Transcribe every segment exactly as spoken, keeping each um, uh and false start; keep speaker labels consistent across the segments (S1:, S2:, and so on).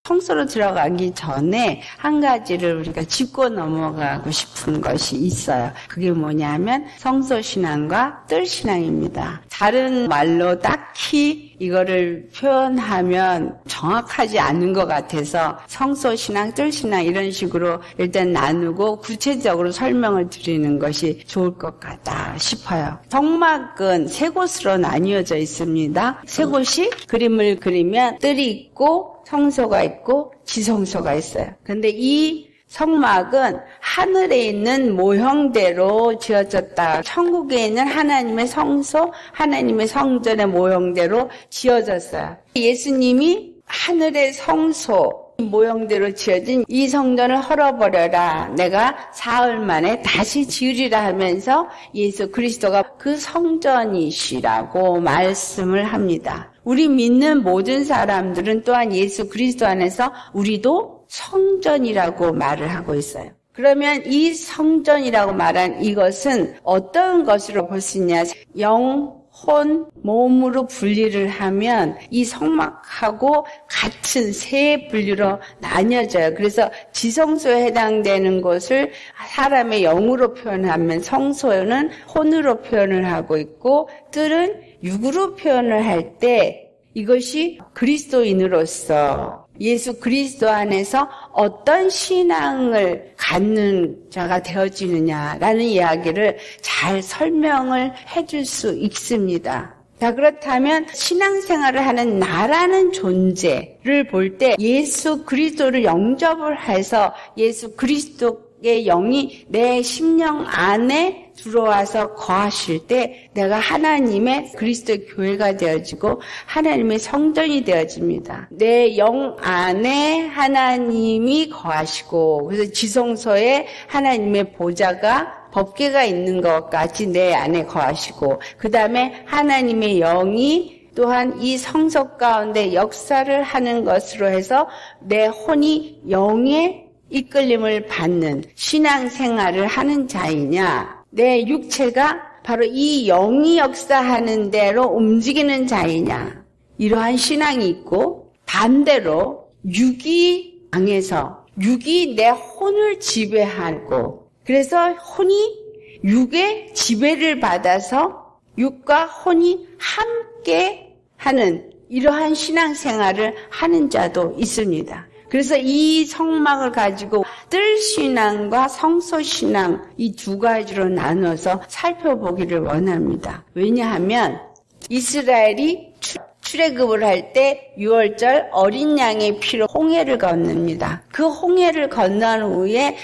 S1: 성소로 들어가기 전에 한 가지를 우리가 짚고 넘어가고 싶은 것이 있어요. 그게 뭐냐면 성소신앙과 뜰신앙입니다. 다른 말로 딱히 이거를 표현하면 정확하지 않은 것 같아서 성소신앙, 뜰신앙 이런 식으로 일단 나누고 구체적으로 설명을 드리는 것이 좋을 것 같다 싶어요. 성막은 세 곳으로 나뉘어져 있습니다. 세 곳이 그림을 그리면 뜰이 있고 성소가 있고 지성소가 있어요. 근데 이 성막은 하늘에 있는 모형대로 지어졌다. 천국에 있는 하나님의 성소, 하나님의 성전의 모형대로 지어졌어요. 예수님이 하늘의 성소 모형대로 지어진 이 성전을 헐어버려라. 내가 사흘 만에 다시 지으리라 하면서 예수 그리스도가 그 성전이시라고 말씀을 합니다. 우리 믿는 모든 사람들은 또한 예수 그리스도 안에서 우리도 성전이라고 말을 하고 있어요. 그러면 이 성전이라고 말한 이것은 어떤 것으로 볼 수 있냐? 영, 혼, 몸으로 분리를 하면 이 성막하고 같은 세 분류로 나뉘어져요. 그래서 지성소에 해당되는 것을 사람의 영으로 표현하면 성소는 혼으로 표현을 하고 있고 뜰은 육으로 표현을 할 때 이것이 그리스도인으로서 예수 그리스도 안에서 어떤 신앙을 갖는 자가 되어지느냐라는 이야기를 잘 설명을 해줄 수 있습니다. 자, 그렇다면 신앙생활을 하는 나라는 존재를 볼 때 예수 그리스도를 영접을 해서 예수 그리스도의 영이 내 심령 안에 들어와서 거하실 때 내가 하나님의 그리스도의 교회가 되어지고 하나님의 성전이 되어집니다. 내 영 안에 하나님이 거하시고 그래서 지성소에 하나님의 보좌가 법궤가 있는 것 같이 내 안에 거하시고 그 다음에 하나님의 영이 또한 이 성소 가운데 역사를 하는 것으로 해서 내 혼이 영의 이끌림을 받는 신앙생활을 하는 자이냐 내 육체가 바로 이 영이 역사하는 대로 움직이는 자이냐 이러한 신앙이 있고 반대로 육이 강해서 육이 내 혼을 지배하고 그래서 혼이 육의 지배를 받아서 육과 혼이 함께 하는 이러한 신앙생활을 하는 자도 있습니다. 그래서 이 성막을 가지고 뜰신앙과 성소신앙 이 두 가지로 나눠서 살펴보기를 원합니다. 왜냐하면 이스라엘이 출애굽을 할 때 유월절 어린 양의 피로 홍해를 건넙니다. 그 홍해를 건넌 후에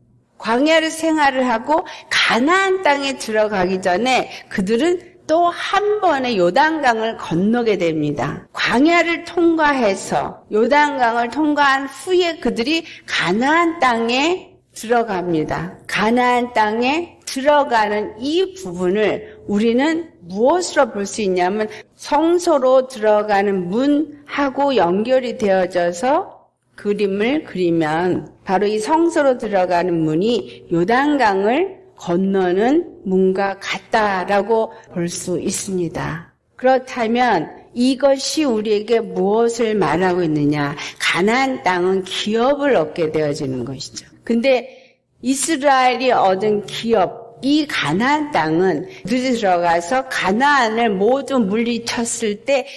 S1: 광야를 생활을 하고 가나안 땅에 들어가기 전에 그들은 또 한 번의 요단강을 건너게 됩니다. 광야를 통과해서 요단강을 통과한 후에 그들이 가나안 땅에 들어갑니다. 가나안 땅에 들어가는 이 부분을 우리는 무엇으로 볼 수 있냐면 성소로 들어가는 문하고 연결이 되어져서 그림을 그리면 바로 이 성소로 들어가는 문이 요단강을 건너는 문과 같다라고 볼 수 있습니다. 그렇다면 이것이 우리에게 무엇을 말하고 있느냐? 가나안 땅은 기업을 얻게 되어지는 것이죠. 근데 이스라엘이 얻은 기업, 이 가나안 땅은 그들이 들어가서 가나안을 모두 물리쳤을 때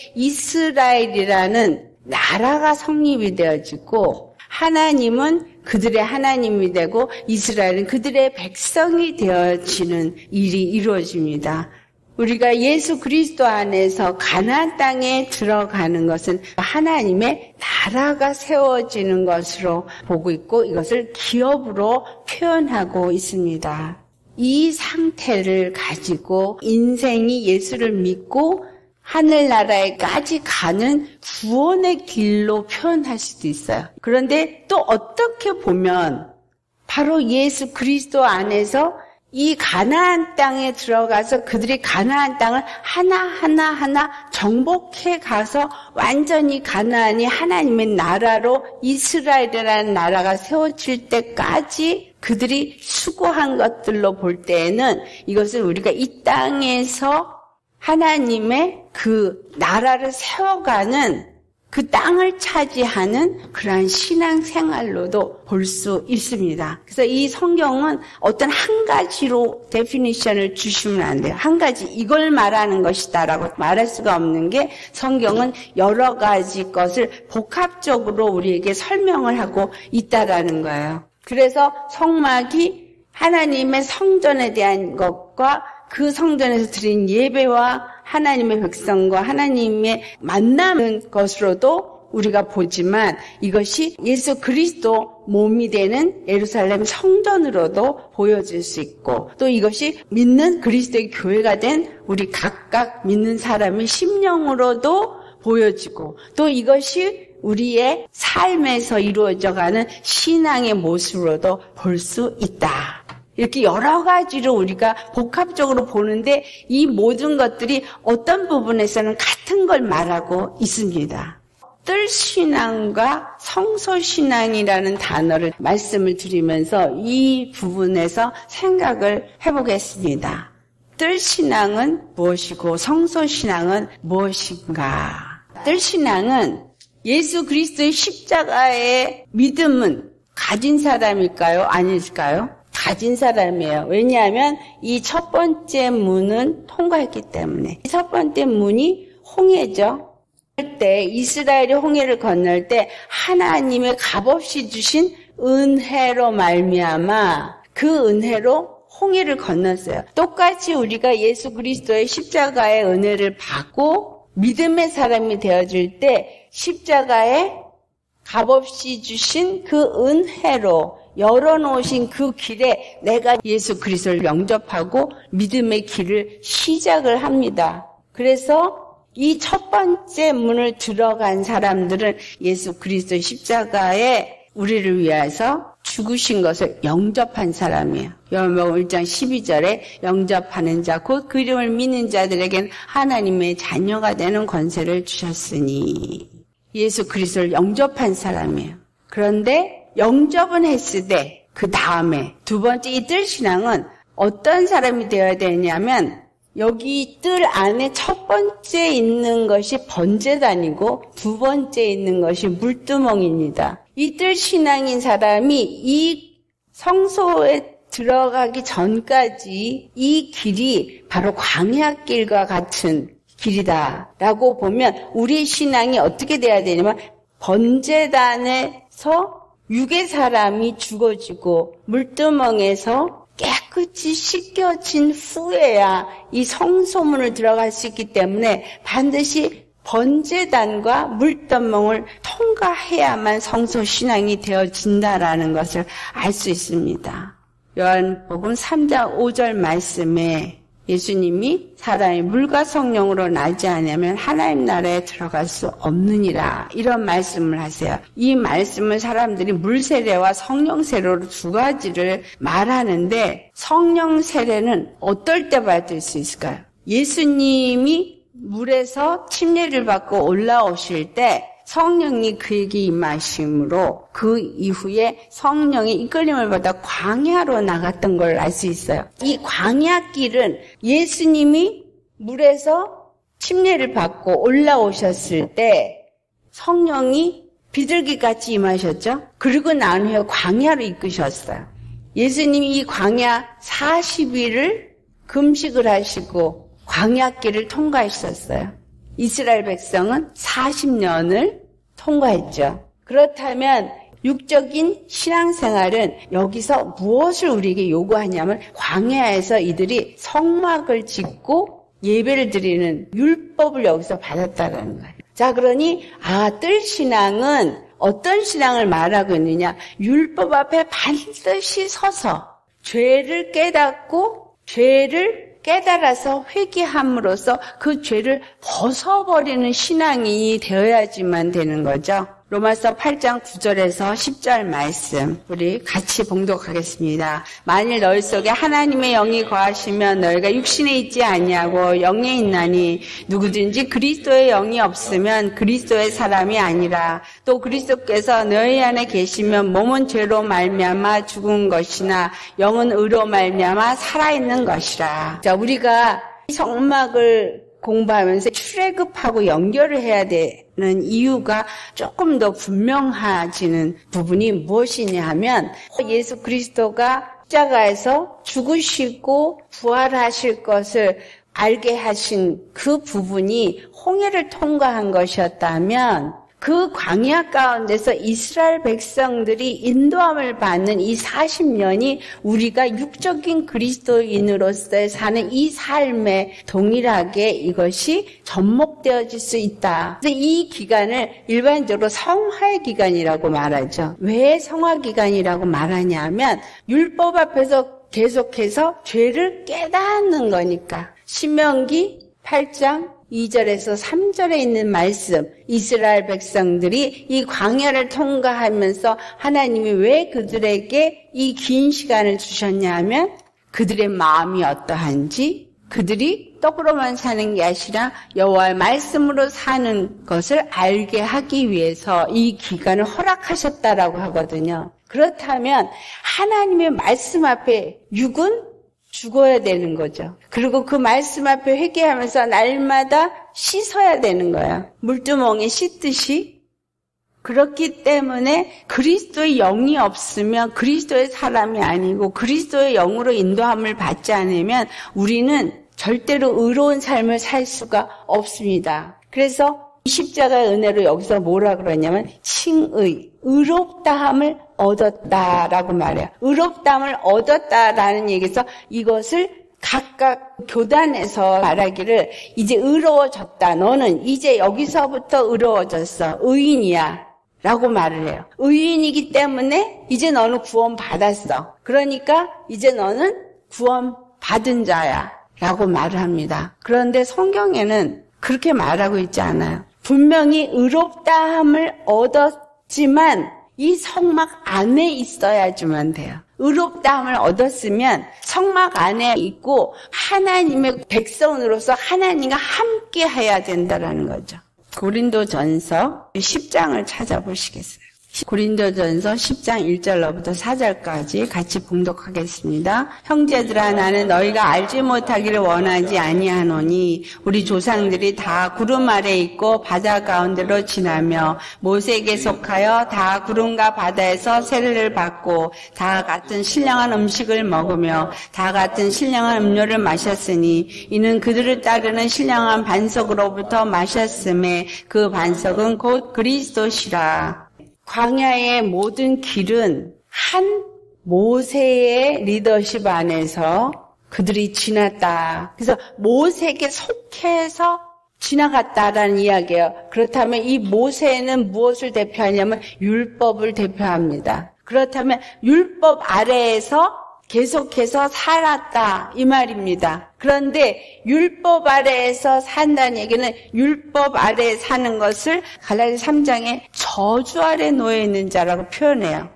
S1: 이스라엘이라는 나라가 성립이 되어지고 하나님은 그들의 하나님이 되고 이스라엘은 그들의 백성이 되어지는 일이 이루어집니다. 우리가 예수 그리스도 안에서 가나안 땅에 들어가는 것은 하나님의 나라가 세워지는 것으로 보고 있고 이것을 기업으로 표현하고 있습니다. 이 상태를 가지고 인생이 예수를 믿고 하늘나라에까지 가는 구원의 길로 표현할 수도 있어요. 그런데 또 어떻게 보면 바로 예수 그리스도 안에서 이 가나안 땅에 들어가서 그들이 가나안 땅을 하나하나 하나 정복해 가서 완전히 가나안이 하나님의 나라로 이스라엘이라는 나라가 세워질 때까지 그들이 수고한 것들로 볼 때에는 이것은 우리가 이 땅에서 하나님의 그 나라를 세워가는 그 땅을 차지하는 그러한 신앙생활로도 볼 수 있습니다. 그래서 이 성경은 어떤 한 가지로 데피니션을 주시면 안 돼요. 한 가지 이걸 말하는 것이다라고 말할 수가 없는 게 성경은 여러 가지 것을 복합적으로 우리에게 설명을 하고 있다라는 거예요. 그래서 성막이 하나님의 성전에 대한 것과 그 성전에서 드린 예배와 하나님의 백성과 하나님의 만나는 것으로도 우리가 보지만 이것이 예수 그리스도 몸이 되는 예루살렘 성전으로도 보여질 수 있고 또 이것이 믿는 그리스도의 교회가 된 우리 각각 믿는 사람의 심령으로도 보여지고 또 이것이 우리의 삶에서 이루어져가는 신앙의 모습으로도 볼 수 있다. 이렇게 여러 가지로 우리가 복합적으로 보는데 이 모든 것들이 어떤 부분에서는 같은 걸 말하고 있습니다. 뜰신앙과 성소신앙이라는 단어를 말씀을 드리면서 이 부분에서 생각을 해보겠습니다. 뜰신앙은 무엇이고 성소신앙은 무엇인가? 뜰신앙은 예수 그리스도의 십자가의 믿음은 가진 사람일까요? 아닐까요? 가진 사람이에요. 왜냐하면 이 첫 번째 문은 통과했기 때문에. 첫 번째 문이 홍해죠. 때 이스라엘이 홍해를 건널 때 하나님의 값없이 주신 은혜로 말미암아 그 은혜로 홍해를 건넜어요. 똑같이 우리가 예수 그리스도의 십자가의 은혜를 받고 믿음의 사람이 되어질 때 십자가에 값없이 주신 그 은혜로 열어놓으신 그 길에 내가 예수 그리스도를 영접하고 믿음의 길을 시작을 합니다. 그래서 이 첫 번째 문을 들어간 사람들은 예수 그리스도의 십자가에 우리를 위해서 죽으신 것을 영접한 사람이에요. 요한복음 일 장 십이 절에 영접하는 자 곧 그 이름을 믿는 자들에게는 하나님의 자녀가 되는 권세를 주셨으니 예수 그리스도를 영접한 사람이에요. 그런데 영접은 했을 때 그 다음에 두 번째 이 뜰신앙은 어떤 사람이 되어야 되냐면 여기 뜰 안에 첫 번째 있는 것이 번제단이고 두 번째 있는 것이 물두멍입니다. 이 뜰신앙인 사람이 이 성소에 들어가기 전까지 이 길이 바로 광야길과 같은 길이다라고 보면 우리 신앙이 어떻게 돼야 되냐면 번제단에서 육의 사람이 죽어지고 물두멍에서 깨끗이 씻겨진 후에야 이 성소문을 들어갈 수 있기 때문에 반드시 번제단과 물두멍을 통과해야만 성소 신앙이 되어진다라는 것을 알 수 있습니다. 요한복음 삼 장 오 절 말씀에 예수님이 사람이 물과 성령으로 나지 않으면 하나님 나라에 들어갈 수 없느니라 이런 말씀을 하세요. 이 말씀은 사람들이 물 세례와 성령 세례로 두 가지를 말하는데 성령 세례는 어떨 때 받을 수 있을까요? 예수님이 물에서 침례를 받고 올라오실 때 성령이 그에게 임하심으로 그 이후에 성령의 이끌림을 받아 광야로 나갔던 걸 알 수 있어요. 이 광야길은 예수님이 물에서 침례를 받고 올라오셨을 때 성령이 비둘기같이 임하셨죠. 그리고 난 후에 광야로 이끄셨어요. 예수님이 이 광야 사십 일을 금식을 하시고 광야길을 통과하셨어요. 이스라엘 백성은 사십 년을 통과했죠. 그렇다면 육적인 신앙생활은 여기서 무엇을 우리에게 요구하냐면 광야에서 이들이 성막을 짓고 예배를 드리는 율법을 여기서 받았다는 거예요. 자, 그러니 아, 뜰신앙은 어떤 신앙을 말하고 있느냐? 율법 앞에 반드시 서서 죄를 깨닫고 죄를 깨달아서 회개함으로써 그 죄를 벗어버리는 신앙이 되어야지만 되는 거죠. 로마서 팔 장 구 절에서 십 절 말씀 우리 같이 봉독하겠습니다. 만일 너희 속에 하나님의 영이 거하시면 너희가 육신에 있지 아니하고 영에 있나니 누구든지 그리스도의 영이 없으면 그리스도의 사람이 아니라 또 그리스도께서 너희 안에 계시면 몸은 죄로 말미암아 죽은 것이나 영은 의로 말미암아 살아있는 것이라. 자, 우리가 성막을 공부하면서 출애굽하고 연결을 해야 되는 이유가 조금 더 분명해지는 부분이 무엇이냐 하면 예수 그리스도가 십자가에서 죽으시고 부활하실 것을 알게 하신 그 부분이 홍해를 통과한 것이었다면 그 광야 가운데서 이스라엘 백성들이 인도함을 받는 이 사십 년이 우리가 육적인 그리스도인으로서 사는 이 삶에 동일하게 이것이 접목되어질 수 있다. 그래서 이 기간을 일반적으로 성화의 기간이라고 말하죠. 왜 성화 기간이라고 말하냐면 율법 앞에서 계속해서 죄를 깨닫는 거니까. 신명기 팔 장 이 절에서 삼 절에 있는 말씀, 이스라엘 백성들이 이 광야를 통과하면서 하나님이 왜 그들에게 이 긴 시간을 주셨냐 하면 그들의 마음이 어떠한지, 그들이 떡으로만 사는 게 아니라 여호와의 말씀으로 사는 것을 알게 하기 위해서 이 기간을 허락하셨다라고 하거든요. 그렇다면 하나님의 말씀 앞에 육은 죽어야 되는 거죠. 그리고 그 말씀 앞에 회개하면서 날마다 씻어야 되는 거야. 물두멍에 씻듯이. 그렇기 때문에 그리스도의 영이 없으면 그리스도의 사람이 아니고 그리스도의 영으로 인도함을 받지 않으면 우리는 절대로 의로운 삶을 살 수가 없습니다. 그래서 십자가의 은혜로 여기서 뭐라 그러냐면 칭의, 의롭다함을 얻었다라고 말해요. 의롭다함을 얻었다라는 얘기에서 이것을 각각 교단에서 말하기를 이제 의로워졌다. 너는 이제 여기서부터 의로워졌어. 의인이야. 라고 말을 해요. 의인이기 때문에 이제 너는 구원 받았어. 그러니까 이제 너는 구원 받은 자야. 라고 말을 합니다. 그런데 성경에는 그렇게 말하고 있지 않아요. 분명히 의롭다함을 얻었지만 이 성막 안에 있어야지만 돼요. 의롭다함을 얻었으면 성막 안에 있고 하나님의 백성으로서 하나님과 함께 해야 된다는 거죠. 고린도전서 십 장을 찾아보시겠어요? 고린도전서 십 장 일 절로부터 사 절까지 같이 봉독하겠습니다. 형제들아, 나는 너희가 알지 못하기를 원하지 아니하노니 우리 조상들이 다 구름 아래 있고 바다 가운데로 지나며 모세에게 속하여 다 구름과 바다에서 세례를 받고 다 같은 신령한 음식을 먹으며 다 같은 신령한 음료를 마셨으니 이는 그들을 따르는 신령한 반석으로부터 마셨음에 그 반석은 곧 그리스도시라. 광야의 모든 길은 한 모세의 리더십 안에서 그들이 지났다. 그래서 모세에게 속해서 지나갔다라는 이야기예요. 그렇다면 이 모세는 무엇을 대표하냐면 율법을 대표합니다. 그렇다면 율법 아래에서 계속해서 살았다 이 말입니다. 그런데 율법 아래에서 산다는 얘기는 율법 아래에 사는 것을 갈라디아 삼 장에 저주 아래 놓여 있는 자라고 표현해요.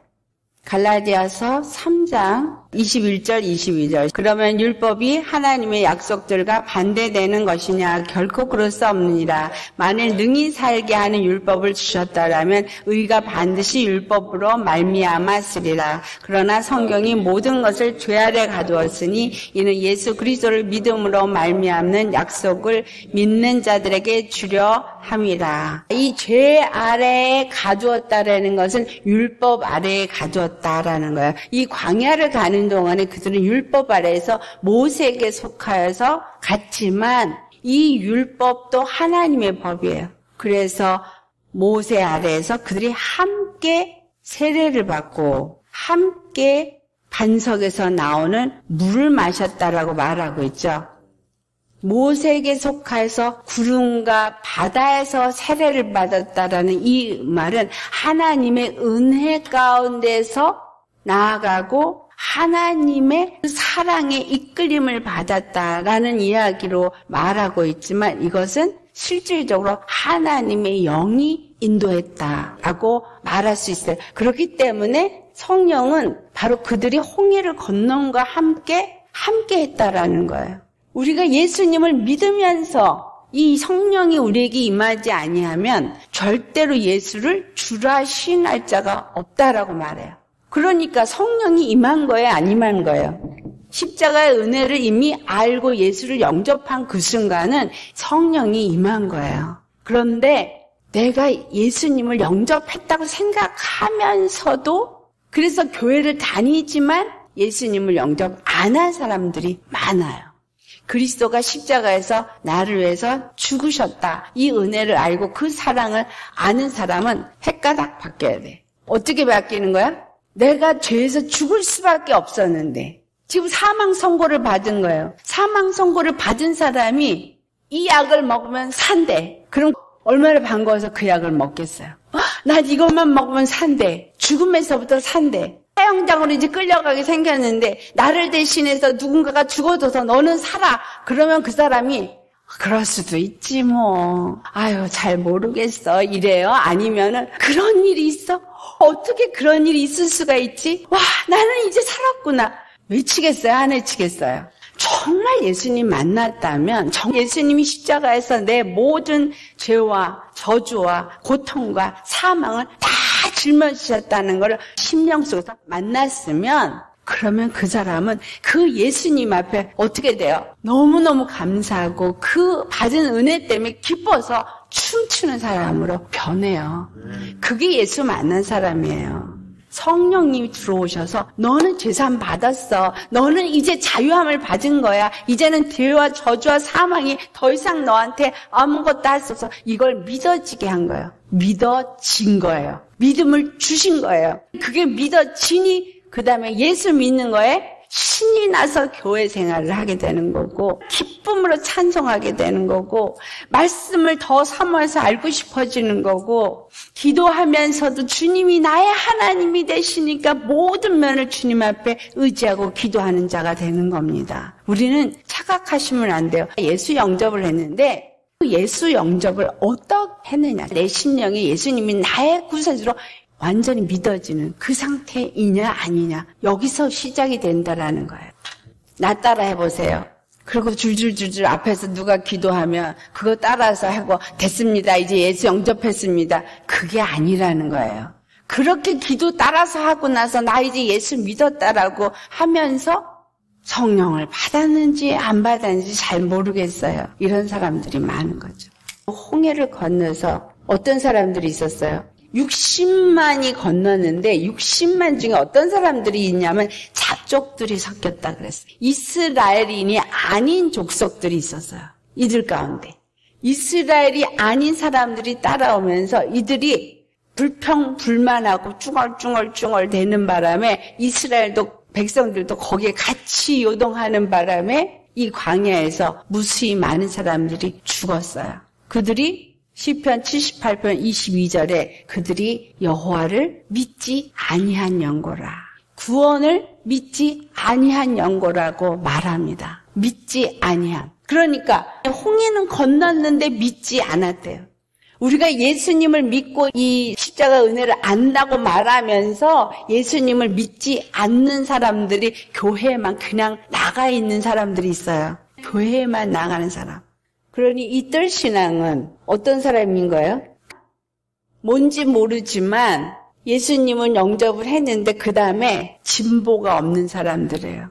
S1: 갈라디아서 삼 장 이십일 절 이십이 절. 그러면 율법이 하나님의 약속들과 반대되는 것이냐? 결코 그럴 수 없느니라. 만일 능히 살게 하는 율법을 주셨다라면 의가 반드시 율법으로 말미암아 쓰리라. 그러나 성경이 모든 것을 죄 아래 가두었으니 이는 예수 그리스도를 믿음으로 말미암는 약속을 믿는 자들에게 주려 함이라. 이 죄 아래에 가두었다라는 것은 율법 아래에 가두었다라는 거예요. 이 광야를 가는 동안에 그들은 율법 아래에서 모세에게 속하여서 갔지만 이 율법도 하나님의 법이에요. 그래서 모세 아래에서 그들이 함께 세례를 받고 함께 반석에서 나오는 물을 마셨다라고 말하고 있죠. 모세에게 속하여서 구름과 바다에서 세례를 받았다라는 이 말은 하나님의 은혜 가운데서 나아가고 하나님의 사랑의 이끌림을 받았다라는 이야기로 말하고 있지만 이것은 실질적으로 하나님의 영이 인도했다라고 말할 수 있어요. 그렇기 때문에 성령은 바로 그들이 홍해를 건넌과 함께 함께 했다라는 거예요. 우리가 예수님을 믿으면서 이 성령이 우리에게 임하지 아니하면 절대로 예수를 주라 시인할 자가 없다라고 말해요. 그러니까 성령이 임한 거예요, 안 임한 거예요? 십자가의 은혜를 이미 알고 예수를 영접한 그 순간은 성령이 임한 거예요. 그런데 내가 예수님을 영접했다고 생각하면서도 그래서 교회를 다니지만 예수님을 영접 안 한 사람들이 많아요. 그리스도가 십자가에서 나를 위해서 죽으셨다. 이 은혜를 알고 그 사랑을 아는 사람은 헷가닥 바뀌어야 돼. 어떻게 바뀌는 거야? 내가 죄에서 죽을 수밖에 없었는데 지금 사망 선고를 받은 거예요. 사망 선고를 받은 사람이 이 약을 먹으면 산대. 그럼 얼마나 반가워서 그 약을 먹겠어요. 어, 난 이것만 먹으면 산대. 죽음에서부터 산대. 사형장으로 이제 끌려가게 생겼는데 나를 대신해서 누군가가 죽어줘서 너는 살아. 그러면 그 사람이 그럴 수도 있지 뭐. 아유 잘 모르겠어 이래요. 아니면은 그런 일이 있어? 어떻게 그런 일이 있을 수가 있지? 와 나는 이제 살았구나. 외치겠어요? 안 외치겠어요? 정말 예수님 만났다면 예수님이 십자가에서 내 모든 죄와 저주와 고통과 사망을 다 짊어지셨다는 걸 심령 속에서 만났으면 그러면 그 사람은 그 예수님 앞에 어떻게 돼요? 너무너무 감사하고 그 받은 은혜 때문에 기뻐서 춤추는 사람으로 변해요. 그게 예수 만난 사람이에요. 성령님이 들어오셔서 너는 죄산 받았어. 너는 이제 자유함을 받은 거야. 이제는 죄와 저주와 사망이 더 이상 너한테 아무것도 할 수 없어. 이걸 믿어지게 한 거예요. 믿어진 거예요. 믿음을 주신 거예요. 그게 믿어지니 그 다음에 예수 믿는 거에 신이 나서 교회 생활을 하게 되는 거고 기쁨으로 찬송하게 되는 거고 말씀을 더 사모해서 알고 싶어지는 거고 기도하면서도 주님이 나의 하나님이 되시니까 모든 면을 주님 앞에 의지하고 기도하는 자가 되는 겁니다. 우리는 착각하시면 안 돼요. 예수 영접을 했는데 예수 영접을 어떻게 했느냐. 내 심령이 예수님이 나의 구세주로 완전히 믿어지는 그 상태이냐 아니냐. 여기서 시작이 된다라는 거예요. 나 따라 해보세요. 그리고 줄줄줄줄 앞에서 누가 기도하면 그거 따라서 하고 됐습니다. 이제 예수 영접했습니다. 그게 아니라는 거예요. 그렇게 기도 따라서 하고 나서 나 이제 예수 믿었다라고 하면서 성령을 받았는지 안 받았는지 잘 모르겠어요. 이런 사람들이 많은 거죠. 홍해를 건너서 어떤 사람들이 있었어요. 육십만이 건넜는데 육십만 중에 어떤 사람들이 있냐면 잡족들이 섞였다 그랬어요. 이스라엘인이 아닌 족속들이 있었어요. 이들 가운데. 이스라엘이 아닌 사람들이 따라오면서 이들이 불평불만하고 쭈얼쭈얼쭈얼 대는 바람에 이스라엘도 백성들도 거기에 같이 요동하는 바람에 이 광야에서 무수히 많은 사람들이 죽었어요. 그들이 시편 칠십팔 편 이십이 절에 그들이 여호와를 믿지 아니한 영고라. 구원을 믿지 아니한 영고라고 말합니다. 믿지 아니한. 그러니까 홍해는 건넜는데 믿지 않았대요. 우리가 예수님을 믿고 이 십자가 은혜를 안다고 말하면서 예수님을 믿지 않는 사람들이 교회에만 그냥 나가 있는 사람들이 있어요. 교회에만 나가는 사람. 그러니 이 뜰신앙은 어떤 사람인 거예요? 뭔지 모르지만 예수님은 영접을 했는데 그 다음에 진보가 없는 사람들이에요.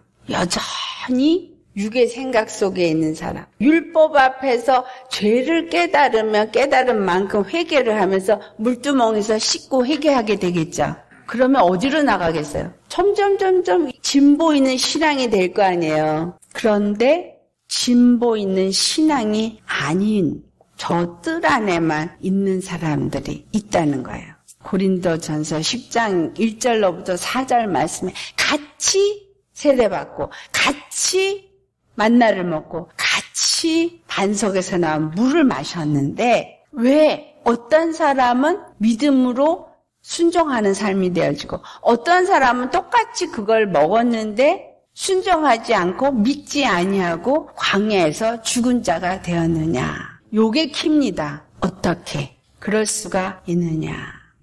S1: 여전히 육의 생각 속에 있는 사람. 율법 앞에서 죄를 깨달으면 깨달은 만큼 회개를 하면서 물두멍에서 씻고 회개하게 되겠죠. 그러면 어디로 나가겠어요? 점점 점점 진보 있는 신앙이 될 거 아니에요. 그런데 진보 있는 신앙이 아닌 저 뜰 안에만 있는 사람들이 있다는 거예요. 고린도전서 십 장 일 절로부터 사 절 말씀에 같이 세례받고 같이 만나를 먹고 같이 반석에서 나온 물을 마셨는데 왜 어떤 사람은 믿음으로 순종하는 삶이 되어지고 어떤 사람은 똑같이 그걸 먹었는데 순종하지 않고 믿지 아니하고 광야에서 죽은 자가 되었느냐. 요게 킵니다. 어떻게 그럴 수가 있느냐.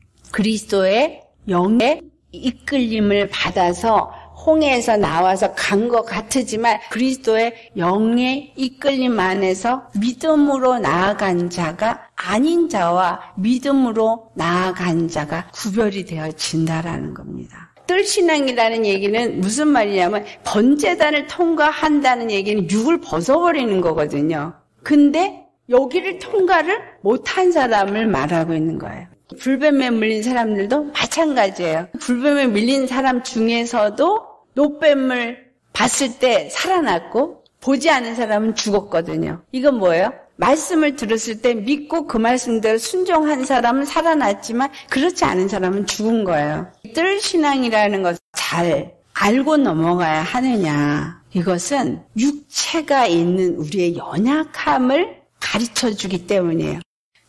S1: 그리스도의 영의 이끌림을 받아서 홍해에서 나와서 간 것 같으지만 그리스도의 영의 이끌림 안에서 믿음으로 나아간 자가 아닌 자와 믿음으로 나아간 자가 구별이 되어진다라는 겁니다. 뜰신앙이라는 얘기는 무슨 말이냐면 번제단을 통과한다는 얘기는 육을 벗어버리는 거거든요. 근데 여기를 통과를 못한 사람을 말하고 있는 거예요. 불뱀에 물린 사람들도 마찬가지예요. 불뱀에 밀린 사람 중에서도 노뱀을 봤을 때 살아났고 보지 않은 사람은 죽었거든요. 이건 뭐예요? 말씀을 들었을 때 믿고 그 말씀대로 순종한 사람은 살아났지만 그렇지 않은 사람은 죽은 거예요. 뜰신앙이라는 것을 잘 알고 넘어가야 하느냐. 이것은 육체가 있는 우리의 연약함을 가르쳐주기 때문이에요.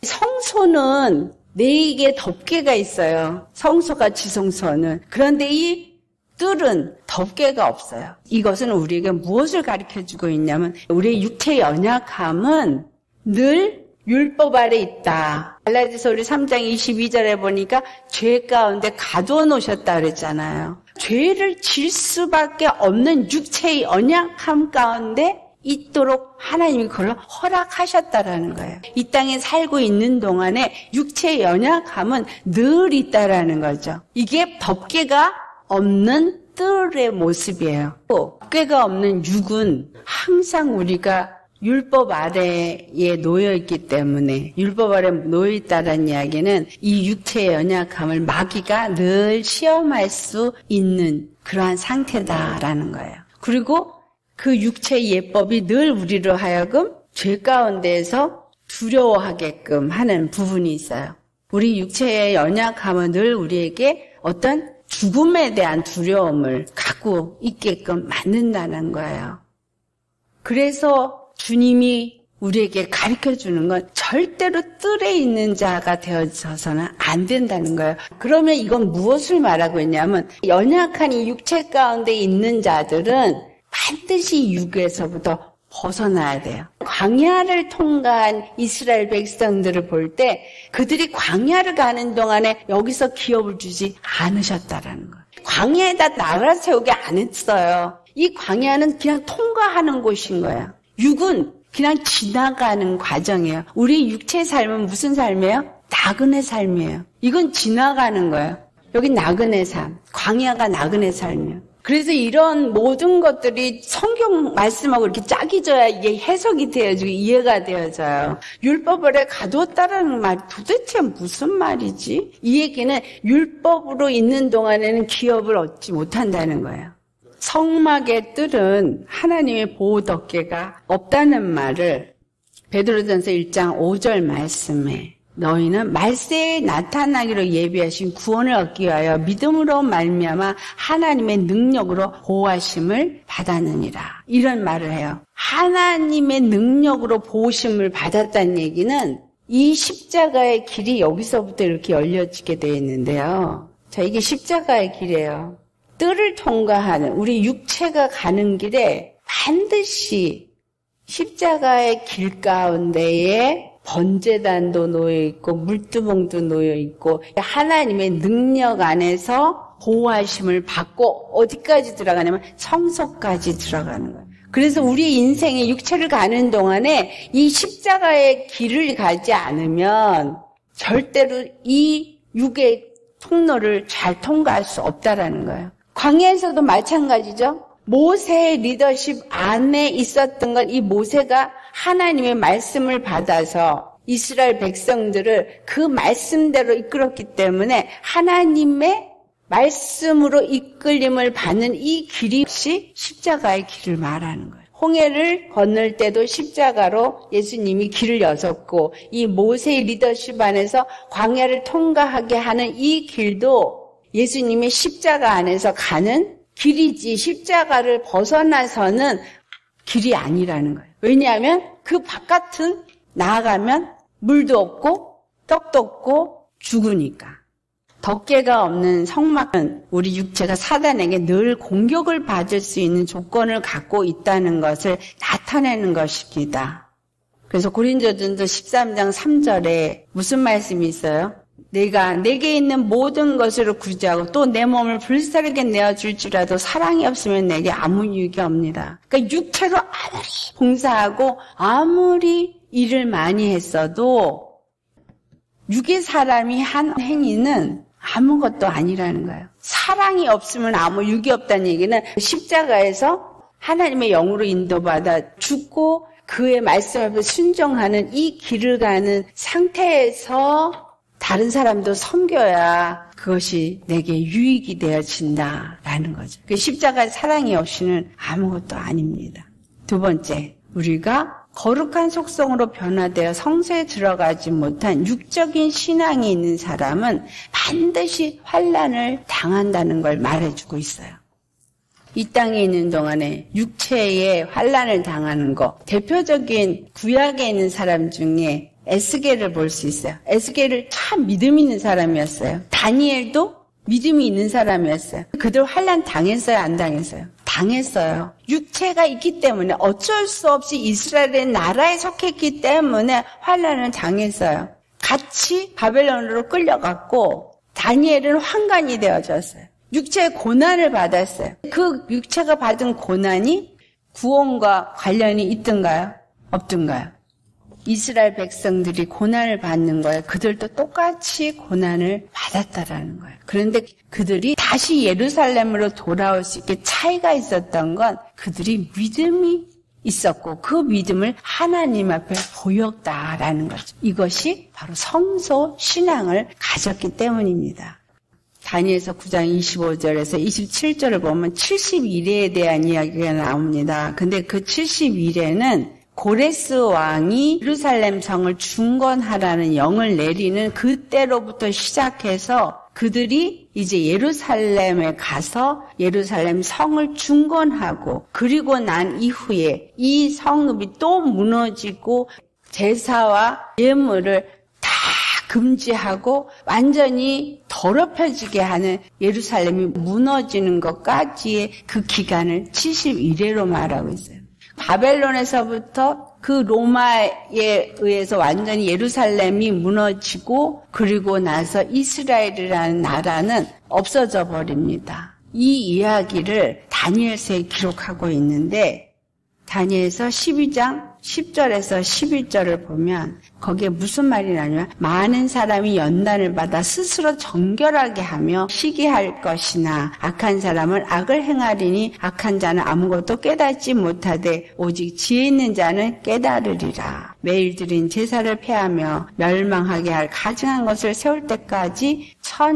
S1: 성소는 네개 덮개가 있어요. 성소가 지성소는. 그런데 이 뜰은 덮개가 없어요. 이것은 우리에게 무엇을 가르쳐주고 있냐면 우리의 육체의 연약함은 늘 율법 아래 있다. 갈라디아서 우리 삼 장 이십이 절에 보니까 죄 가운데 가두어 놓으셨다 그랬잖아요. 죄를 질 수밖에 없는 육체의 연약함 가운데 있도록 하나님이 그걸 허락하셨다라는 거예요. 이 땅에 살고 있는 동안에 육체의 연약함은 늘 있다라는 거죠. 이게 덮개가 없는 뜰의 모습이에요. 덮개가 없는 육은 항상 우리가 율법 아래에 놓여 있기 때문에 율법 아래에 놓여 있다는 이야기는 이 육체의 연약함을 마귀가 늘 시험할 수 있는 그러한 상태다라는 거예요. 그리고 그 육체의 예법이 늘 우리로 하여금 죄 가운데에서 두려워하게끔 하는 부분이 있어요. 우리 육체의 연약함은 늘 우리에게 어떤 죽음에 대한 두려움을 갖고 있게끔 만든다는 거예요. 그래서 주님이 우리에게 가르쳐주는 건 절대로 뜰에 있는 자가 되어서는 안 된다는 거예요. 그러면 이건 무엇을 말하고 있냐면 연약한 이 육체 가운데 있는 자들은 반드시 육에서부터 벗어나야 돼요. 광야를 통과한 이스라엘 백성들을 볼 때 그들이 광야를 가는 동안에 여기서 기업을 주지 않으셨다라는 거예요. 광야에다 나라 세우게 안 했어요. 이 광야는 그냥 통과하는 곳인 거예요. 육은 그냥 지나가는 과정이에요. 우리 육체의 삶은 무슨 삶이에요? 나그네 삶이에요. 이건 지나가는 거예요. 여기 나그네 삶, 광야가 나그네 삶이에요. 그래서 이런 모든 것들이 성경 말씀하고 이렇게 짝이 져야 이게 해석이 되어지고 이해가 되어져요. 율법 아래 가두었다라는 말 도대체 무슨 말이지? 이 얘기는 율법으로 있는 동안에는 기업을 얻지 못한다는 거예요. 성막의 뜰은 하나님의 보호 덮개가 없다는 말을 베드로전서 일 장 오 절 말씀에 너희는 말세에 나타나기로 예비하신 구원을 얻기 위하여 믿음으로 말미암아 하나님의 능력으로 보호하심을 받았느니라. 이런 말을 해요. 하나님의 능력으로 보호심을 받았다는 얘기는 이 십자가의 길이 여기서부터 이렇게 열려지게 되어 있는데요. 자, 이게 십자가의 길이에요. 뜰을 통과하는 우리 육체가 가는 길에 반드시 십자가의 길 가운데에 번제단도 놓여있고 물두멍도 놓여있고 하나님의 능력 안에서 보호하심을 받고 어디까지 들어가냐면 성소까지 들어가는 거예요. 그래서 우리 인생의 육체를 가는 동안에 이 십자가의 길을 가지 않으면 절대로 이 육의 통로를 잘 통과할 수 없다라는 거예요. 광야에서도 마찬가지죠. 모세의 리더십 안에 있었던 건 이 모세가 하나님의 말씀을 받아서 이스라엘 백성들을 그 말씀대로 이끌었기 때문에 하나님의 말씀으로 이끌림을 받는 이 길이 십자가의 길을 말하는 거예요. 홍해를 건널 때도 십자가로 예수님이 길을 여셨고 이 모세의 리더십 안에서 광야를 통과하게 하는 이 길도 예수님의 십자가 안에서 가는 길이지 십자가를 벗어나서는 길이 아니라는 거예요. 왜냐하면 그 바깥은 나아가면 물도 없고 떡도 없고 죽으니까. 덮개가 없는 성막은 우리 육체가 사단에게 늘 공격을 받을 수 있는 조건을 갖고 있다는 것을 나타내는 것입니다. 그래서 고린도전서 십삼 장 삼 절에 무슨 말씀이 있어요? 내가 내게 있는 모든 것으로 구제하고 또 내 몸을 불사르게 내어줄지라도 사랑이 없으면 내게 아무 유익이 없니다. 그러니까 육체로 아무리 봉사하고 아무리 일을 많이 했어도 육의 사람이 한 행위는 아무것도 아니라는 거예요. 사랑이 없으면 아무 유익이 없다는 얘기는 십자가에서 하나님의 영으로 인도받아 죽고 그의 말씀에 순종하는 이 길을 가는 상태에서 다른 사람도 섬겨야 그것이 내게 유익이 되어진다라는 거죠. 그 십자가 사랑이 없이는 아무것도 아닙니다. 두 번째, 우리가 거룩한 속성으로 변화되어 성소에 들어가지 못한 육적인 신앙이 있는 사람은 반드시 환난을 당한다는 걸 말해주고 있어요. 이 땅에 있는 동안에 육체에 환난을 당하는 거, 대표적인 구약에 있는 사람 중에 에스겔을 볼 수 있어요. 에스겔을 참 믿음 있는 사람이었어요. 다니엘도 믿음이 있는 사람이었어요. 그들 환난 당했어요, 안 당했어요? 당했어요. 육체가 있기 때문에 어쩔 수 없이 이스라엘의 나라에 속했기 때문에 환난을 당했어요. 같이 바벨론으로 끌려갔고 다니엘은 환관이 되어졌어요. 육체의 고난을 받았어요. 그 육체가 받은 고난이 구원과 관련이 있던가요? 없던가요? 이스라엘 백성들이 고난을 받는 거예요. 그들도 똑같이 고난을 받았다라는 거예요. 그런데 그들이 다시 예루살렘으로 돌아올 수 있게 차이가 있었던 건 그들이 믿음이 있었고 그 믿음을 하나님 앞에 보였다라는 거죠. 이것이 바로 성소 신앙을 가졌기 때문입니다. 다니엘서 구 장 이십오 절에서 이십칠 절을 보면 칠십일 회에 대한 이야기가 나옵니다. 근데 그 칠십일 회는 고레스 왕이 예루살렘 성을 중건하라는 영을 내리는 그때로부터 시작해서 그들이 이제 예루살렘에 가서 예루살렘 성을 중건하고 그리고 난 이후에 이 성읍이 또 무너지고 제사와 예물을 다 금지하고 완전히 더럽혀지게 하는 예루살렘이 무너지는 것까지의 그 기간을 칠십일 회로 말하고 있어요. 바벨론에서부터 그 로마에 의해서 완전히 예루살렘이 무너지고 그리고 나서 이스라엘이라는 나라는 없어져 버립니다. 이 이야기를 다니엘서에 기록하고 있는데 다니엘서 십이 장 십 절에서 십일 절을 보면 거기에 무슨 말이 나냐면 많은 사람이 연단을 받아 스스로 정결하게 하며 시기할 것이나 악한 사람은 악을 행하리니 악한 자는 아무것도 깨닫지 못하되 오직 지혜 있는 자는 깨달으리라. 매일 드린 제사를 폐하며 멸망하게 할 가증한 것을 세울 때까지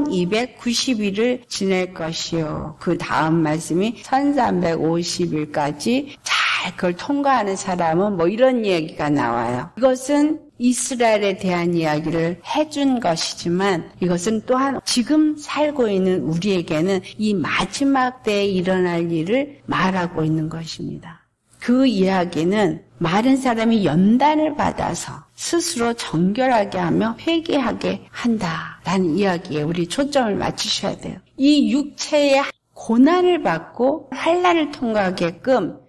S1: 천이백구십 일을 지낼 것이요. 그 다음 말씀이 천삼백오십 일까지 그걸 통과하는 사람은 뭐 이런 얘기가 나와요. 이것은 이스라엘에 대한 이야기를 해준 것이지만 이것은 또한 지금 살고 있는 우리에게는 이 마지막 때에 일어날 일을 말하고 있는 것입니다. 그 이야기는 많은 사람이 연단을 받아서 스스로 정결하게 하며 회개하게 한다라는 이야기에 우리 초점을 맞추셔야 돼요. 이 육체의 고난을 받고 환난을 통과하게끔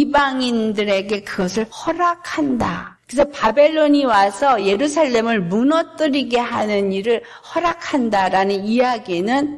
S1: 이방인들에게 그것을 허락한다. 그래서 바벨론이 와서 예루살렘을 무너뜨리게 하는 일을 허락한다라는 이야기는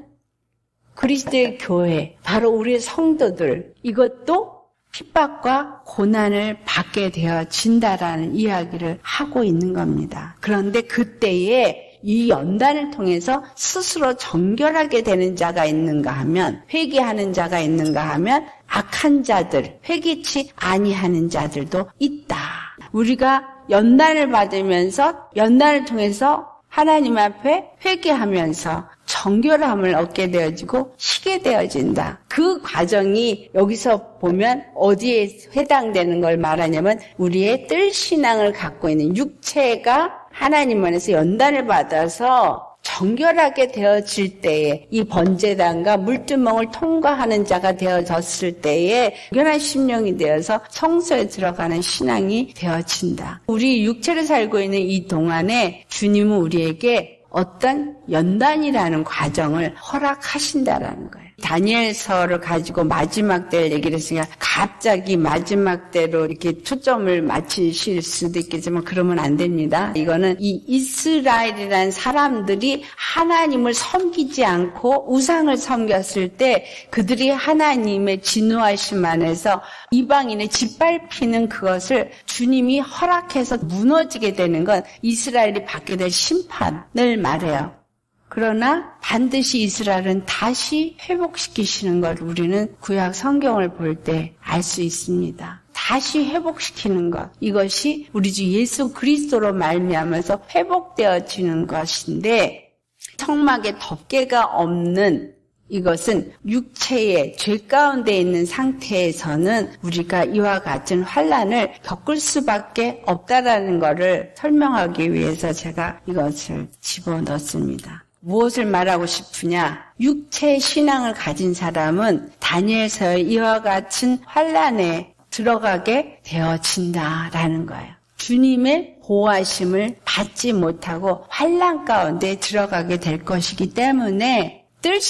S1: 그리스도의 교회, 바로 우리의 성도들, 이것도 핍박과 고난을 받게 되어진다라는 이야기를 하고 있는 겁니다. 그런데 그때에 이 연단을 통해서 스스로 정결하게 되는 자가 있는가 하면, 회개하는 자가 있는가 하면 악한 자들, 회개치 아니하는 자들도 있다. 우리가 연단을 받으면서 연단을 통해서 하나님 앞에 회개하면서 정결함을 얻게 되어지고 쉬게 되어진다. 그 과정이 여기서 보면 어디에 해당되는 걸 말하냐면 우리의 뜰신앙을 갖고 있는 육체가 하나님 안에서 연단을 받아서 정결하게 되어질 때에 이 번제단과 물두멍을 통과하는 자가 되어졌을 때에 정결한 심령이 되어서 성소에 들어가는 신앙이 되어진다. 우리 육체를 살고 있는 이 동안에 주님은 우리에게 어떤 연단이라는 과정을 허락하신다라는 거예요. 다니엘서를 가지고 마지막 때를 얘기를 했으니까 갑자기 마지막 때로 이렇게 초점을 맞추실 수도 있겠지만 그러면 안 됩니다. 이거는 이 이스라엘이라는 사람들이 하나님을 섬기지 않고 우상을 섬겼을 때 그들이 하나님의 진노하심 안에서 이방인의 짓밟히는 그것을 주님이 허락해서 무너지게 되는 건 이스라엘이 받게 될 심판을 말해요. 그러나 반드시 이스라엘은 다시 회복시키시는 걸 우리는 구약 성경을 볼 때 알 수 있습니다. 다시 회복시키는 것, 이것이 우리 주 예수 그리스도로 말미암아서 회복되어지는 것인데, 성막에 덮개가 없는 이것은 육체의 죄 가운데 있는 상태에서는 우리가 이와 같은 환난을 겪을 수밖에 없다라는 것을 설명하기 위해서 제가 이것을 집어넣습니다. 무엇을 말하고 싶으냐? 육체 신앙을 가진 사람은 다니엘서의 이와 같은 환난에 들어가게 되어진다라는 거예요. 주님의 보호하심을 받지 못하고 환난 가운데 들어가게 될 것이기 때문에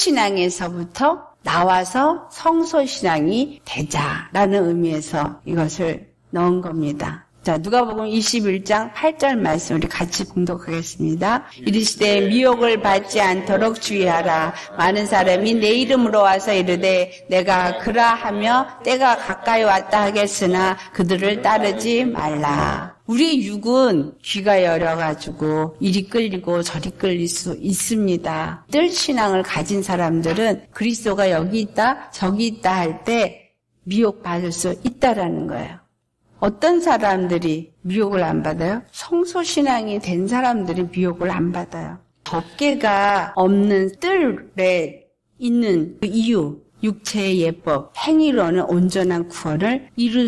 S1: 뜰신앙에서부터 나와서 성소신앙이 되자라는 의미에서 이것을 넣은 겁니다. 자, 누가복음 이십일 장 팔 절 말씀 우리 같이 봉독하겠습니다. 이르시되 미혹을 받지 않도록 주의하라. 많은 사람이 내 이름으로 와서 이르되 내가 그라하며 때가 가까이 왔다 하겠으나 그들을 따르지 말라. 우리 육은 귀가 열려가지고 이리 끌리고 저리 끌릴 수 있습니다. 뜰 신앙을 가진 사람들은 그리스도가 여기 있다 저기 있다 할 때 미혹받을 수 있다라는 거예요. 어떤 사람들이 미혹을 안 받아요? 성소신앙이 된 사람들이 미혹을 안 받아요. 덮개가 없는 뜰에 있는 그 이유, 육체의 예법, 행위로는 온전한 구원을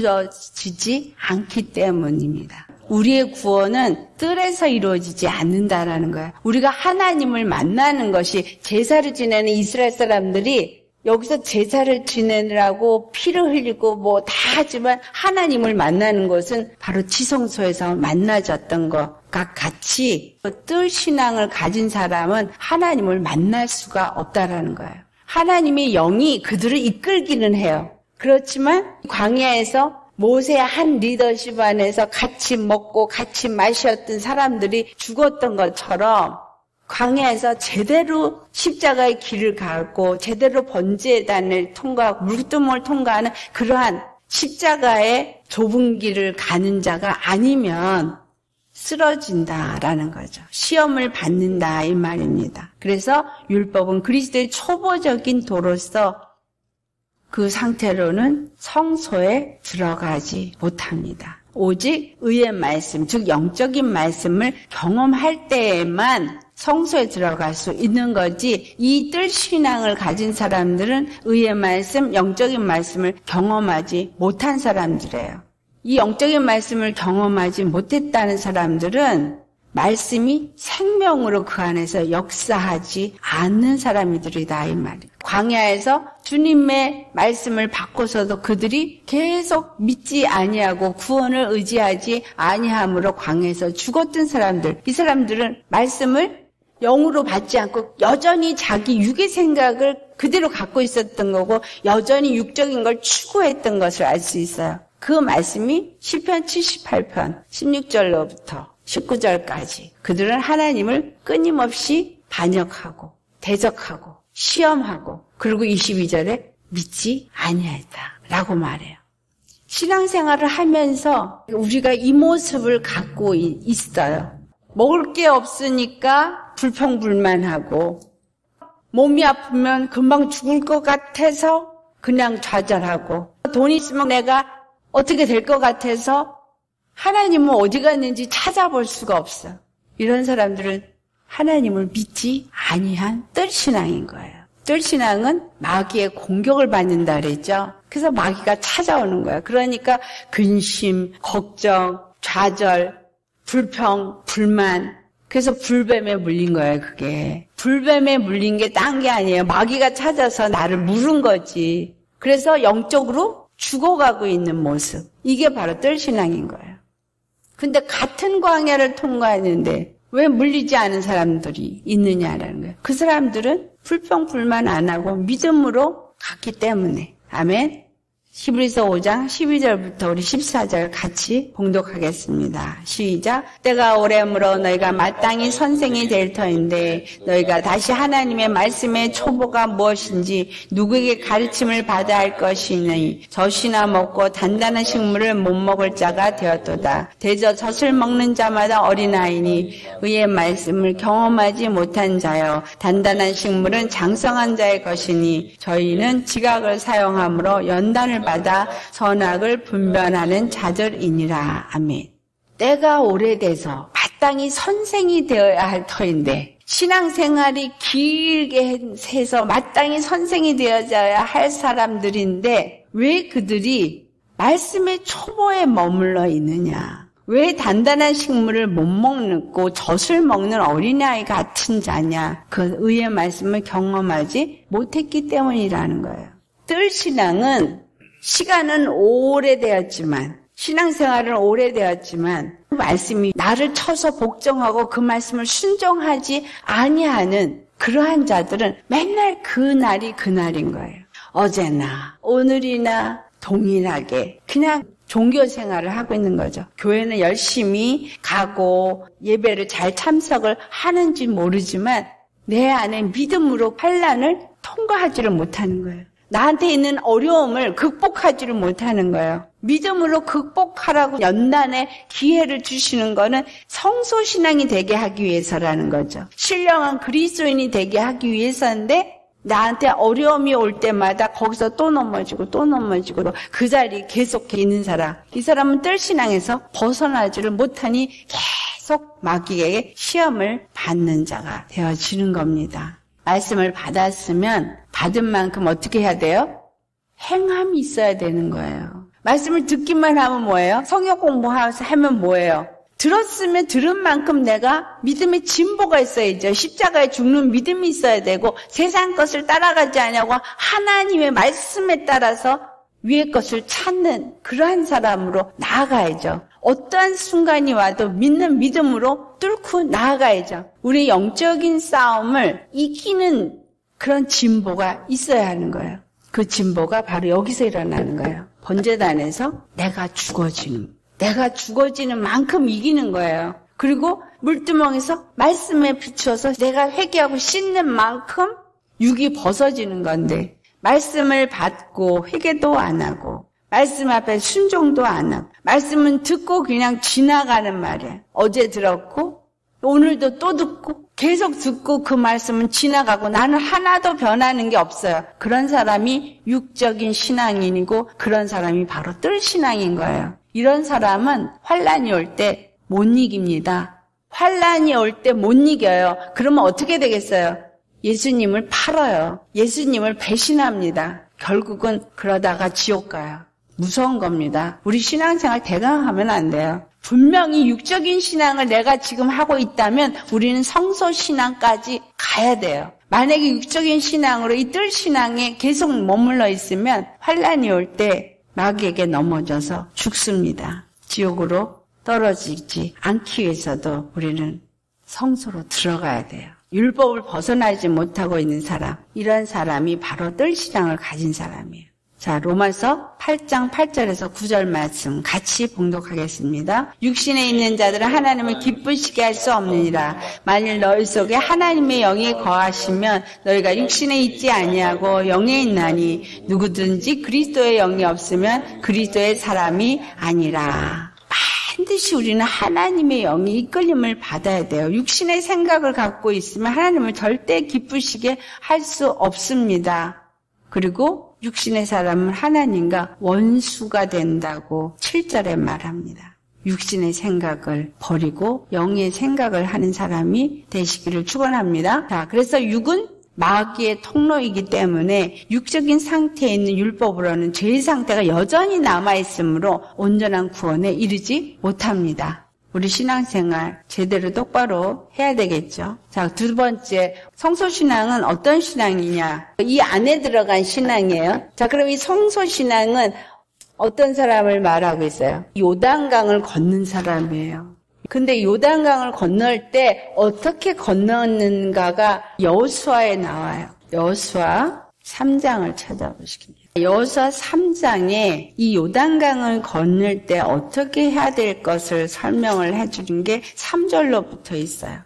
S1: 이루어지지 않기 때문입니다. 우리의 구원은 뜰에서 이루어지지 않는다라는 거예요. 우리가 하나님을 만나는 것이, 제사를 지내는 이스라엘 사람들이 여기서 제사를 지내느라고 피를 흘리고 뭐 다 하지만 하나님을 만나는 것은 바로 지성소에서 만나졌던 것과 같이 뜰 신앙을 가진 사람은 하나님을 만날 수가 없다라는 거예요. 하나님의 영이 그들을 이끌기는 해요. 그렇지만 광야에서 모세의 한 리더십 안에서 같이 먹고 같이 마셨던 사람들이 죽었던 것처럼 광야에서 제대로 십자가의 길을 가고 제대로 번제단을 통과하고 물두멍을 통과하는 그러한 십자가의 좁은 길을 가는 자가 아니면 쓰러진다라는 거죠. 시험을 받는다 이 말입니다. 그래서 율법은 그리스도의 초보적인 도로서 그 상태로는 성소에 들어가지 못합니다. 오직 의의 말씀, 즉 영적인 말씀을 경험할 때에만 성소에 들어갈 수 있는 거지, 이 뜰 신앙을 가진 사람들은 의의 말씀, 영적인 말씀을 경험하지 못한 사람들이에요. 이 영적인 말씀을 경험하지 못했다는 사람들은 말씀이 생명으로 그 안에서 역사하지 않는 사람들이다 이 말이에요. 광야에서 주님의 말씀을 받고서도 그들이 계속 믿지 아니하고 구원을 의지하지 아니함으로 광야에서 죽었던 사람들, 이 사람들은 말씀을 영으로 받지 않고 여전히 자기 육의 생각을 그대로 갖고 있었던 거고 여전히 육적인 걸 추구했던 것을 알 수 있어요. 그 말씀이 시편 칠십팔 편 십육 절로부터 십구 절까지 그들은 하나님을 끊임없이 반역하고 대적하고 시험하고 그리고 이십이 절에 믿지 아니하였다라고 말해요. 신앙생활을 하면서 우리가 이 모습을 갖고 있어요. 먹을 게 없으니까 불평불만하고 몸이 아프면 금방 죽을 것 같아서 그냥 좌절하고 돈 있으면 내가 어떻게 될 것 같아서 하나님은 어디 갔는지 찾아볼 수가 없어. 이런 사람들은 하나님을 믿지 아니한 뜰신앙인 거예요. 뜰신앙은 마귀의 공격을 받는다 그랬죠. 그래서 마귀가 찾아오는 거예요. 그러니까 근심, 걱정, 좌절, 불평, 불만, 그래서 불뱀에 물린 거예요. 그게 불뱀에 물린 게 딴 게 아니에요. 마귀가 찾아서 나를 물은 거지. 그래서 영적으로 죽어가고 있는 모습, 이게 바로 뜰신앙인 거예요. 근데 같은 광야를 통과했는데 왜 물리지 않은 사람들이 있느냐라는 거예요. 그 사람들은 불평 불만 안 하고 믿음으로 갔기 때문에. 아멘. 히브리서 오 장 십이 절부터 우리 십사 절 같이 봉독하겠습니다. 시작. 때가 오래므로 너희가 마땅히 선생이 될 터인데 너희가 다시 하나님의 말씀의 초보가 무엇인지 누구에게 가르침을 받아야 할 것이니 젖이나 먹고 단단한 식물을 못 먹을 자가 되었도다. 대저 젖을 먹는 자마다 어린아이니 의의 말씀을 경험하지 못한 자여 단단한 식물은 장성한 자의 것이니 저희는 지각을 사용함으로 연단을 받아 선악을 분별하는 자들이니라. 아멘. 때가 오래돼서 마땅히 선생이 되어야 할 터인데 신앙생활이 길게 해서 마땅히 선생이 되어야 할 사람들인데 왜 그들이 말씀의 초보에 머물러 있느냐? 왜 단단한 식물을 못 먹고 젖을 먹는 어린아이 같은 자냐? 그 의의 말씀을 경험하지 못했기 때문이라는 거예요. 뜰신앙은 시간은 오래되었지만 신앙생활은 오래되었지만 그 말씀이 나를 쳐서 복종하고 그 말씀을 순종하지 아니하는 그러한 자들은 맨날 그날이 그날인 거예요. 어제나 오늘이나 동일하게 그냥 종교생활을 하고 있는 거죠. 교회는 열심히 가고 예배를 잘 참석을 하는지 모르지만 내 안에 믿음으로 환난을 통과하지를 못하는 거예요. 나한테 있는 어려움을 극복하지를 못하는 거예요. 믿음으로 극복하라고 연단에 기회를 주시는 거는 성소신앙이 되게 하기 위해서라는 거죠. 신령한 그리스도인이 되게 하기 위해서인데 나한테 어려움이 올 때마다 거기서 또 넘어지고 또 넘어지고 그 자리에 계속 있는 사람. 이 사람은 뜰신앙에서 벗어나지를 못하니 계속 마귀에게 시험을 받는 자가 되어지는 겁니다. 말씀을 받았으면 받은 만큼 어떻게 해야 돼요? 행함이 있어야 되는 거예요. 말씀을 듣기만 하면 뭐예요? 성경 공부하면 뭐예요? 들었으면 들은 만큼 내가 믿음의 진보가 있어야죠. 십자가에 죽는 믿음이 있어야 되고 세상 것을 따라가지 않냐고 하나님의 말씀에 따라서 위의 것을 찾는 그러한 사람으로 나아가야죠. 어떠한 순간이 와도 믿는 믿음으로 뚫고 나아가야죠. 우리 영적인 싸움을 이기는 그런 진보가 있어야 하는 거예요. 그 진보가 바로 여기서 일어나는 거예요. 번제단에서 내가 죽어지는, 내가 죽어지는 만큼 이기는 거예요. 그리고 물두멍에서 말씀에 비추어서 내가 회개하고 씻는 만큼 육이 벗어지는 건데 말씀을 받고 회개도 안 하고 말씀 앞에 순종도 안 하고 말씀은 듣고 그냥 지나가는 말이에요. 어제 들었고 오늘도 또 듣고 계속 듣고 그 말씀은 지나가고 나는 하나도 변하는 게 없어요. 그런 사람이 육적인 신앙인이고 그런 사람이 바로 뜰신앙인 거예요. 이런 사람은 환난이 올 때 못 이깁니다. 환난이 올 때 못 이겨요. 그러면 어떻게 되겠어요? 예수님을 팔아요. 예수님을 배신합니다. 결국은 그러다가 지옥 가요. 무서운 겁니다. 우리 신앙생활 대강하면 안 돼요. 분명히 육적인 신앙을 내가 지금 하고 있다면 우리는 성소 신앙까지 가야 돼요. 만약에 육적인 신앙으로 이 뜰 신앙에 계속 머물러 있으면 환난이 올 때 마귀에게 넘어져서 죽습니다. 지옥으로 떨어지지 않기 위해서도 우리는 성소로 들어가야 돼요. 율법을 벗어나지 못하고 있는 사람, 이런 사람이 바로 뜰 신앙을 가진 사람이에요. 자, 로마서 팔 장 팔 절에서 구 절 말씀 같이 봉독하겠습니다. 육신에 있는 자들은 하나님을 기쁘시게 할 수 없느니라. 만일 너희 속에 하나님의 영이 거하시면 너희가 육신에 있지 아니하고 영에 있나니 누구든지 그리스도의 영이 없으면 그리스도의 사람이 아니라. 반드시 우리는 하나님의 영이 이끌림을 받아야 돼요. 육신의 생각을 갖고 있으면 하나님을 절대 기쁘시게 할 수 없습니다. 그리고 육신의 사람은 하나님과 원수가 된다고 칠 절에 말합니다. 육신의 생각을 버리고 영의 생각을 하는 사람이 되시기를 축원합니다. 자, 그래서 육은 마귀의 통로이기 때문에 육적인 상태에 있는 율법으로는 죄의 상태가 여전히 남아있으므로 온전한 구원에 이르지 못합니다. 우리 신앙생활 제대로 똑바로 해야 되겠죠. 자, 두 번째, 성소신앙은 어떤 신앙이냐? 이 안에 들어간 신앙이에요. 자, 그럼 이 성소신앙은 어떤 사람을 말하고 있어요? 요단강을 걷는 사람이에요. 근데 요단강을 건널 때 어떻게 건너는가가 여호수아에 나와요. 여호수아 삼 장을 찾아보시겠습니다. 여호수아 삼 장에 이 요단강을 건널 때 어떻게 해야 될 것을 설명을 해주는 게 삼 절로 붙어 있어요.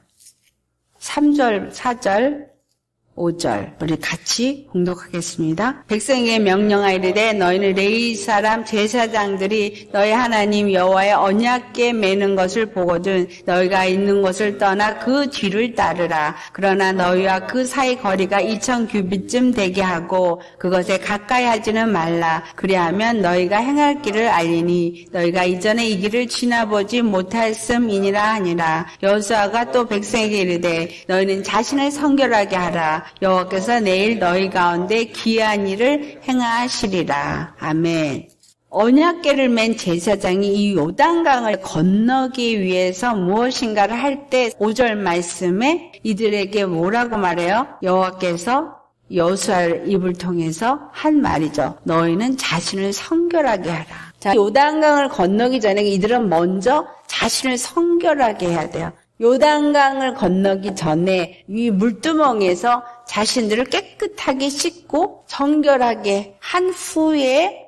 S1: 삼 절, 사 절, 오 절 우리 같이 공독하겠습니다. 백성에게 명령하이르되 너희는 레위 사람 제사장들이 너희 하나님 여호와의 언약궤 매는 것을 보거든 너희가 있는 곳을 떠나 그 뒤를 따르라. 그러나 너희와 그 사이 거리가 이천 규빗쯤 되게 하고 그것에 가까이 하지는 말라. 그리하면 너희가 행할 길을 알리니 너희가 이전에 이 길을 지나보지 못했음이니라 하니라. 여호수아가 또 백성에게 이르되 너희는 자신을 성결하게 하라. 여호와께서 내일 너희 가운데 기이한 일을 행하시리라. 아멘. 언약궤를 맨 제사장이 이 요단강을 건너기 위해서 무엇인가를 할 때 오 절 말씀에 이들에게 뭐라고 말해요? 여호와께서 여호수아의 입을 통해서 한 말이죠. 너희는 자신을 성결하게 하라. 자, 요단강을 건너기 전에 이들은 먼저 자신을 성결하게 해야 돼요. 요단강을 건너기 전에 이 물두멍에서 자신들을 깨끗하게 씻고 정결하게 한 후에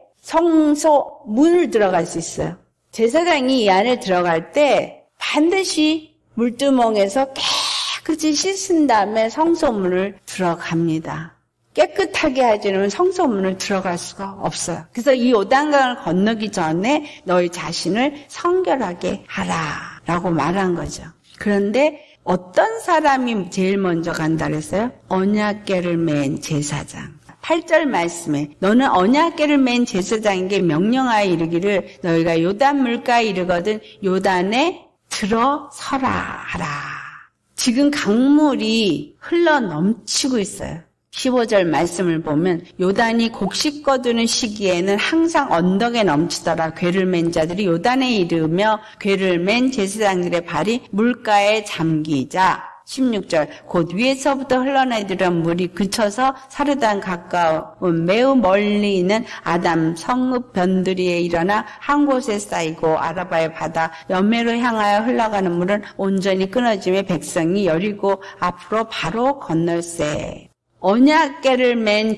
S1: 성소 문을 들어갈 수 있어요. 제사장이 이 안에 들어갈 때 반드시 물두멍에서 깨끗이 씻은 다음에 성소문을 들어갑니다. 깨끗하게 하지 않으면 성소문을 들어갈 수가 없어요. 그래서 이 요단강을 건너기 전에 너희 자신을 성결하게 하라 라고 말한 거죠. 그런데 어떤 사람이 제일 먼저 간다 그랬어요? 언약궤를 맨 제사장. 팔 절 말씀에 너는 언약궤를 맨 제사장에게 명령하여 이르기를 너희가 요단 물가에 이르거든 요단에 들어서라 하라. 지금 강물이 흘러 넘치고 있어요. 십오 절 말씀을 보면 요단이 곡식 거두는 시기에는 항상 언덕에 넘치더라. 궤를 맨 자들이 요단에 이르며 궤를 맨 제사장들의 발이 물가에 잠기자. 십육 절 곧 위에서부터 흘러내리던 물이 그쳐서 사르단 가까운 매우 멀리 있는 아담 성읍 변두리에 일어나 한 곳에 쌓이고 아라바의 바다 여매로 향하여 흘러가는 물은 온전히 끊어지며 백성이 여리고 앞으로 바로 건널세. 언약궤를 맨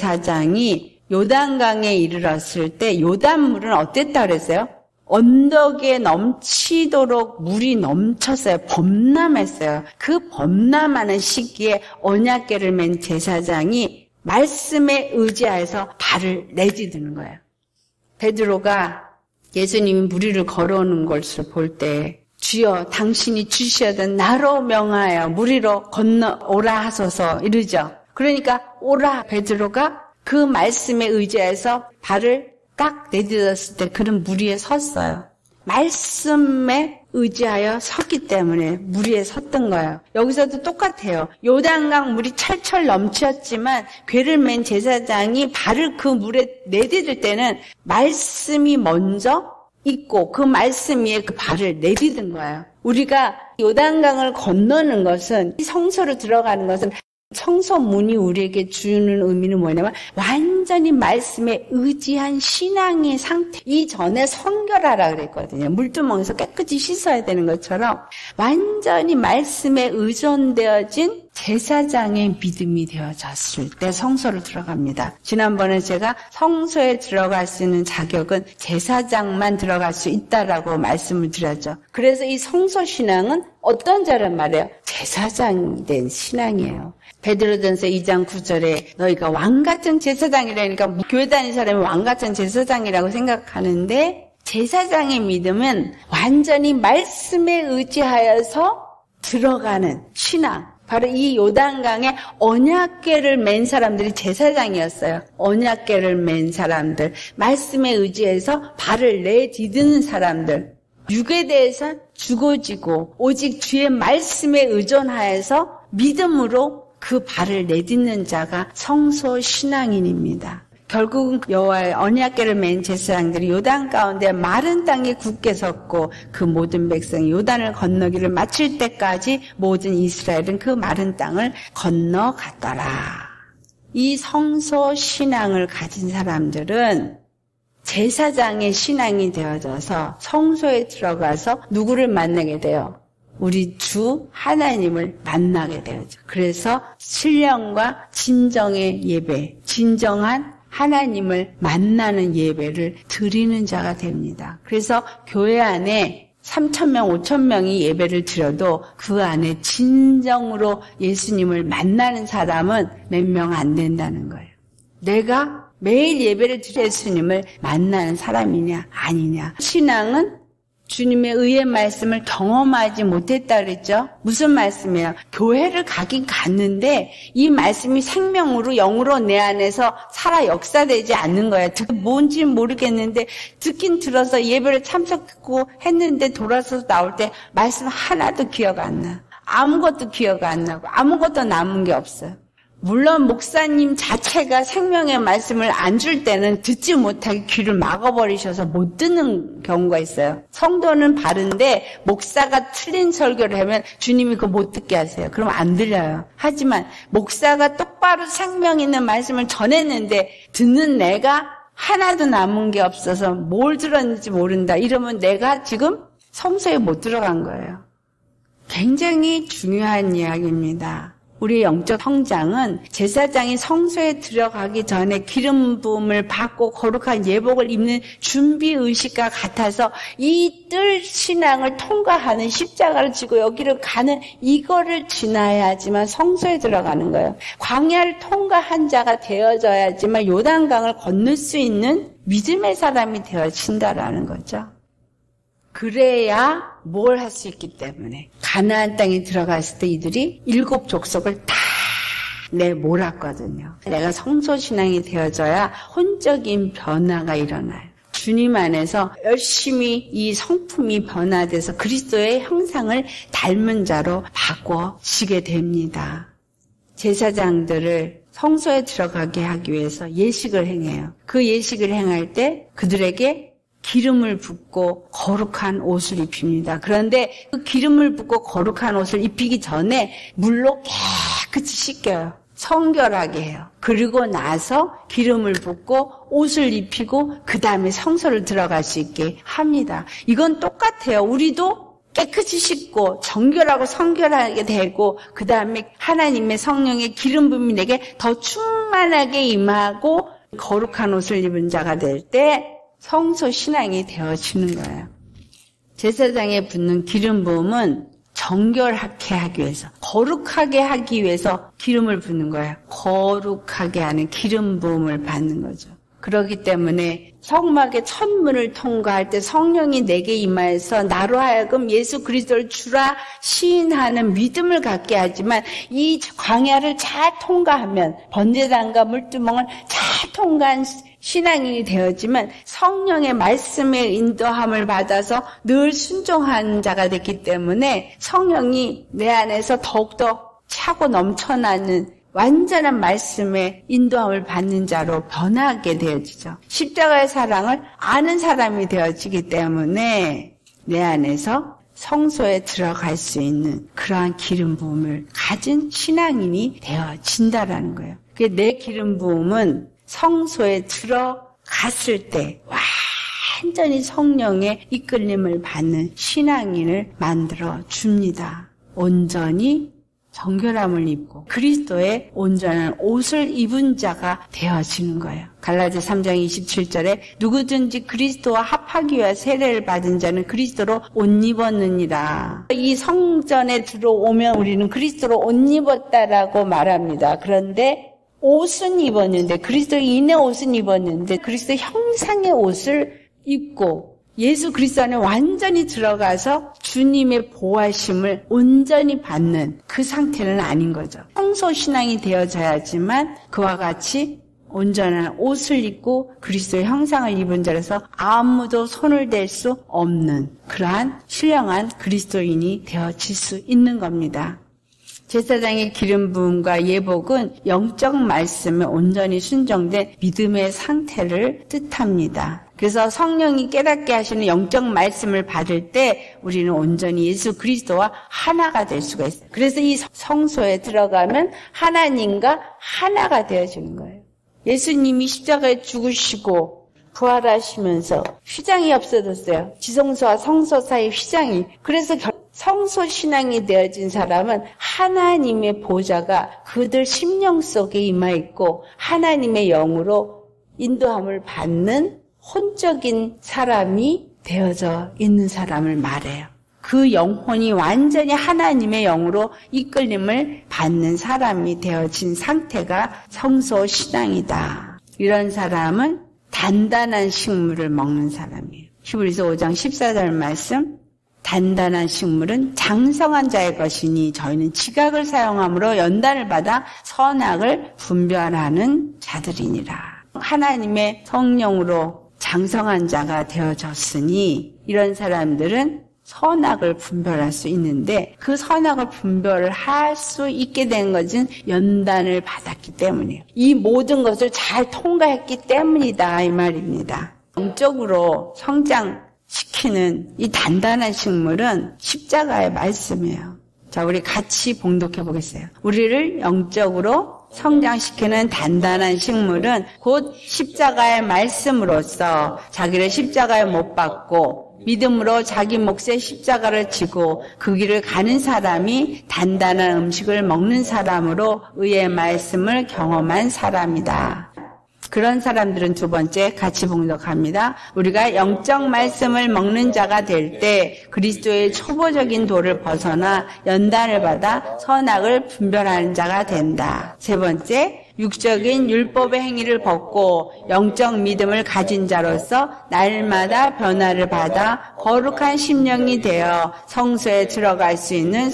S1: 제사장이 요단강에 이르렀을 때 요단물은 어땠다 그랬어요? 언덕에 넘치도록 물이 넘쳤어요. 범람했어요. 그 범람하는 시기에 언약궤를 맨 제사장이 말씀에 의지하여서 발을 내디드는 거예요. 베드로가 예수님이 물 위를 걸어오는 것을 볼 때 주여 당신이 주시하던 나로 명하여 물 위로 건너오라 하소서 이르죠. 그러니까 오라 베드로가 그 말씀에 의지해서 발을 딱 내딛었을 때 그는 물 위에 섰어요. 말씀에 의지하여 섰기 때문에 물 위에 섰던 거예요. 여기서도 똑같아요. 요단강 물이 철철 넘쳤지만 궤를 맨 제사장이 발을 그 물에 내딛을 때는 말씀이 먼저 있고 그 말씀 위에 그 발을 내딛은 거예요. 우리가 요단강을 건너는 것은 성소로 들어가는 것은 성소문이 우리에게 주는 의미는 뭐냐면 완전히 말씀에 의지한 신앙의 상태. 이전에 성결하라 그랬거든요. 물두멍에서 깨끗이 씻어야 되는 것처럼 완전히 말씀에 의존되어진 제사장의 믿음이 되어졌을 때 성소로 들어갑니다. 지난번에 제가 성소에 들어갈 수 있는 자격은 제사장만 들어갈 수 있다라고 말씀을 드렸죠. 그래서 이 성소 신앙은 어떤 자란 말이에요? 제사장이 된 신앙이에요. 베드로전서 이 장 구 절에 너희가 왕같은 제사장이라니까 교회 다니는 사람이 왕같은 제사장이라고 생각하는데 제사장의 믿음은 완전히 말씀에 의지하여서 들어가는 신앙. 바로 이 요단강에 언약궤를 맨 사람들이 제사장이었어요. 언약궤를 맨 사람들, 말씀에 의지해서 발을 내디드는 사람들. 육에 대해서 죽어지고 오직 주의 말씀에 의존하여서 믿음으로 그 발을 내딛는 자가 성소 신앙인입니다. 결국은 여호와의 언약궤를 맨 제사장들이 요단 가운데 마른 땅에 굳게 섰고 그 모든 백성이 요단을 건너기를 마칠 때까지 모든 이스라엘은 그 마른 땅을 건너갔더라. 이 성소 신앙을 가진 사람들은 제사장의 신앙이 되어져서 성소에 들어가서 누구를 만나게 돼요? 우리 주 하나님을 만나게 되죠. 그래서 신령과 진정의 예배, 진정한 하나님을 만나는 예배를 드리는 자가 됩니다. 그래서 교회 안에 삼천 명, 오천 명이 예배를 드려도 그 안에 진정으로 예수님을 만나는 사람은 몇 명 안 된다는 거예요. 내가 매일 예배를 드려 예수님을 만나는 사람이냐 아니냐. 신앙은 주님의 의의 말씀을 경험하지 못했다 그랬죠. 무슨 말씀이에요? 교회를 가긴 갔는데 이 말씀이 생명으로 영으로 내 안에서 살아 역사되지 않는 거예요. 뭔지 모르겠는데 듣긴 들어서 예배를 참석하고 했는데 돌아서서 나올 때 말씀 하나도 기억 안 나. 아무것도 기억 안 나고 아무것도 남은 게 없어요. 물론 목사님 자체가 생명의 말씀을 안 줄 때는 듣지 못하게 귀를 막아버리셔서 못 듣는 경우가 있어요. 성도는 바른데 목사가 틀린 설교를 하면 주님이 그거 못 듣게 하세요. 그럼 안 들려요. 하지만 목사가 똑바로 생명 있는 말씀을 전했는데 듣는 내가 하나도 남은 게 없어서 뭘 들었는지 모른다. 이러면 내가 지금 성소에 못 들어간 거예요. 굉장히 중요한 이야기입니다. 우리의 영적 성장은 제사장이 성소에 들어가기 전에 기름 부음을 받고 거룩한 예복을 입는 준비 의식과 같아서 이 뜰 신앙을 통과하는 십자가를 지고 여기를 가는 이거를 지나야지만 성소에 들어가는 거예요. 광야를 통과한 자가 되어져야지만 요단강을 건널 수 있는 믿음의 사람이 되어진다라는 거죠. 그래야 뭘 할 수 있기 때문에 가나안 땅에 들어갔을 때 이들이 일곱 족속을 다 내몰았거든요. 내가 성소신앙이 되어져야 혼적인 변화가 일어나요. 주님 안에서 열심히 이 성품이 변화돼서 그리스도의 형상을 닮은 자로 바꿔지게 됩니다. 제사장들을 성소에 들어가게 하기 위해서 예식을 행해요. 그 예식을 행할 때 그들에게 기름을 붓고 거룩한 옷을 입힙니다. 그런데 그 기름을 붓고 거룩한 옷을 입히기 전에 물로 깨끗이 씻겨요. 성결하게 해요. 그리고 나서 기름을 붓고 옷을 입히고 그 다음에 성소를 들어갈 수 있게 합니다. 이건 똑같아요. 우리도 깨끗이 씻고 정결하고 성결하게 되고 그 다음에 하나님의 성령의 기름 부음이 내게 더 충만하게 임하고 거룩한 옷을 입은 자가 될 때 성소 신앙이 되어지는 거예요. 제사장에 붓는 기름 부음은 정결하게 하기 위해서, 거룩하게 하기 위해서 기름을 붓는 거예요. 거룩하게 하는 기름 부음을 받는 거죠. 그렇기 때문에 성막의 천문을 통과할 때 성령이 내게 임하여서 나로 하여금 예수 그리스도를 주라 시인하는 믿음을 갖게 하지만 이 광야를 잘 통과하면 번제단과 물두멍을 잘 통과한 신앙인이 되었지만 성령의 말씀의 인도함을 받아서 늘 순종하는 자가 됐기 때문에 성령이 내 안에서 더욱더 차고 넘쳐나는 완전한 말씀의 인도함을 받는 자로 변하게 되어지죠. 십자가의 사랑을 아는 사람이 되어지기 때문에 내 안에서 성소에 들어갈 수 있는 그러한 기름 부음을 가진 신앙인이 되어진다라는 거예요. 내 기름 부음은 성소에 들어갔을 때 완전히 성령의 이끌림을 받는 신앙인을 만들어 줍니다. 온전히 정결함을 입고 그리스도의 온전한 옷을 입은 자가 되어지는 거예요. 갈라디아 삼 장 이십칠 절에 누구든지 그리스도와 합하기 위해 세례를 받은 자는 그리스도로 옷 입었느니라. 이 성전에 들어오면 우리는 그리스도로 옷 입었다라고 말합니다. 그런데 옷은 입었는데 그리스도인의 옷은 입었는데 그리스도 형상의 옷을 입고 예수 그리스도 안에 완전히 들어가서 주님의 보호하심을 온전히 받는 그 상태는 아닌 거죠. 성소 신앙이 되어져야지만 그와 같이 온전한 옷을 입고 그리스도의 형상을 입은 자라서 아무도 손을 댈 수 없는 그러한 신령한 그리스도인이 되어질 수 있는 겁니다. 제사장의 기름 부음과 예복은 영적 말씀에 온전히 순종된 믿음의 상태를 뜻합니다. 그래서 성령이 깨닫게 하시는 영적 말씀을 받을 때 우리는 온전히 예수 그리스도와 하나가 될 수가 있어요. 그래서 이 성소에 들어가면 하나님과 하나가 되어지는 거예요. 예수님이 십자가에 죽으시고 부활하시면서 휘장이 없어졌어요. 지성소와 성소 사이 휘장이. 그래서 성소 신앙이 되어진 사람은 하나님의 보좌가 그들 심령 속에 임하 있고 하나님의 영으로 인도함을 받는 혼적인 사람이 되어져 있는 사람을 말해요. 그 영혼이 완전히 하나님의 영으로 이끌림을 받는 사람이 되어진 상태가 성소신앙이다. 이런 사람은 단단한 식물을 먹는 사람이에요. 히브리서 오 장 십사 절 말씀, 단단한 식물은 장성한 자의 것이니 저희는 지각을 사용함으로 연단을 받아 선악을 분별하는 자들이니라. 하나님의 성령으로 장성한 자가 되어졌으니 이런 사람들은 선악을 분별할 수 있는데 그 선악을 분별을 할 수 있게 된 것은 연단을 받았기 때문이에요. 이 모든 것을 잘 통과했기 때문이다 이 말입니다. 영적으로 성장시키는 이 단단한 식물은 십자가의 말씀이에요. 자, 우리 같이 봉독해 보겠어요. 우리를 영적으로 성장시키는 단단한 식물은 곧 십자가의 말씀으로써 자기를 십자가에 못 박고 믿음으로 자기 몫의 십자가를 지고 그 길을 가는 사람이 단단한 음식을 먹는 사람으로 의의 말씀을 경험한 사람이다. 그런 사람들은 두 번째 같이 봉독합니다. 우리가 영적 말씀을 먹는 자가 될 때 그리스도의 초보적인 도를 벗어나 연단을 받아 선악을 분별하는 자가 된다. 세 번째, 육적인 율법의 행위를 벗고 영적 믿음을 가진 자로서 날마다 변화를 받아 거룩한 심령이 되어 성소에 들어갈 수 있는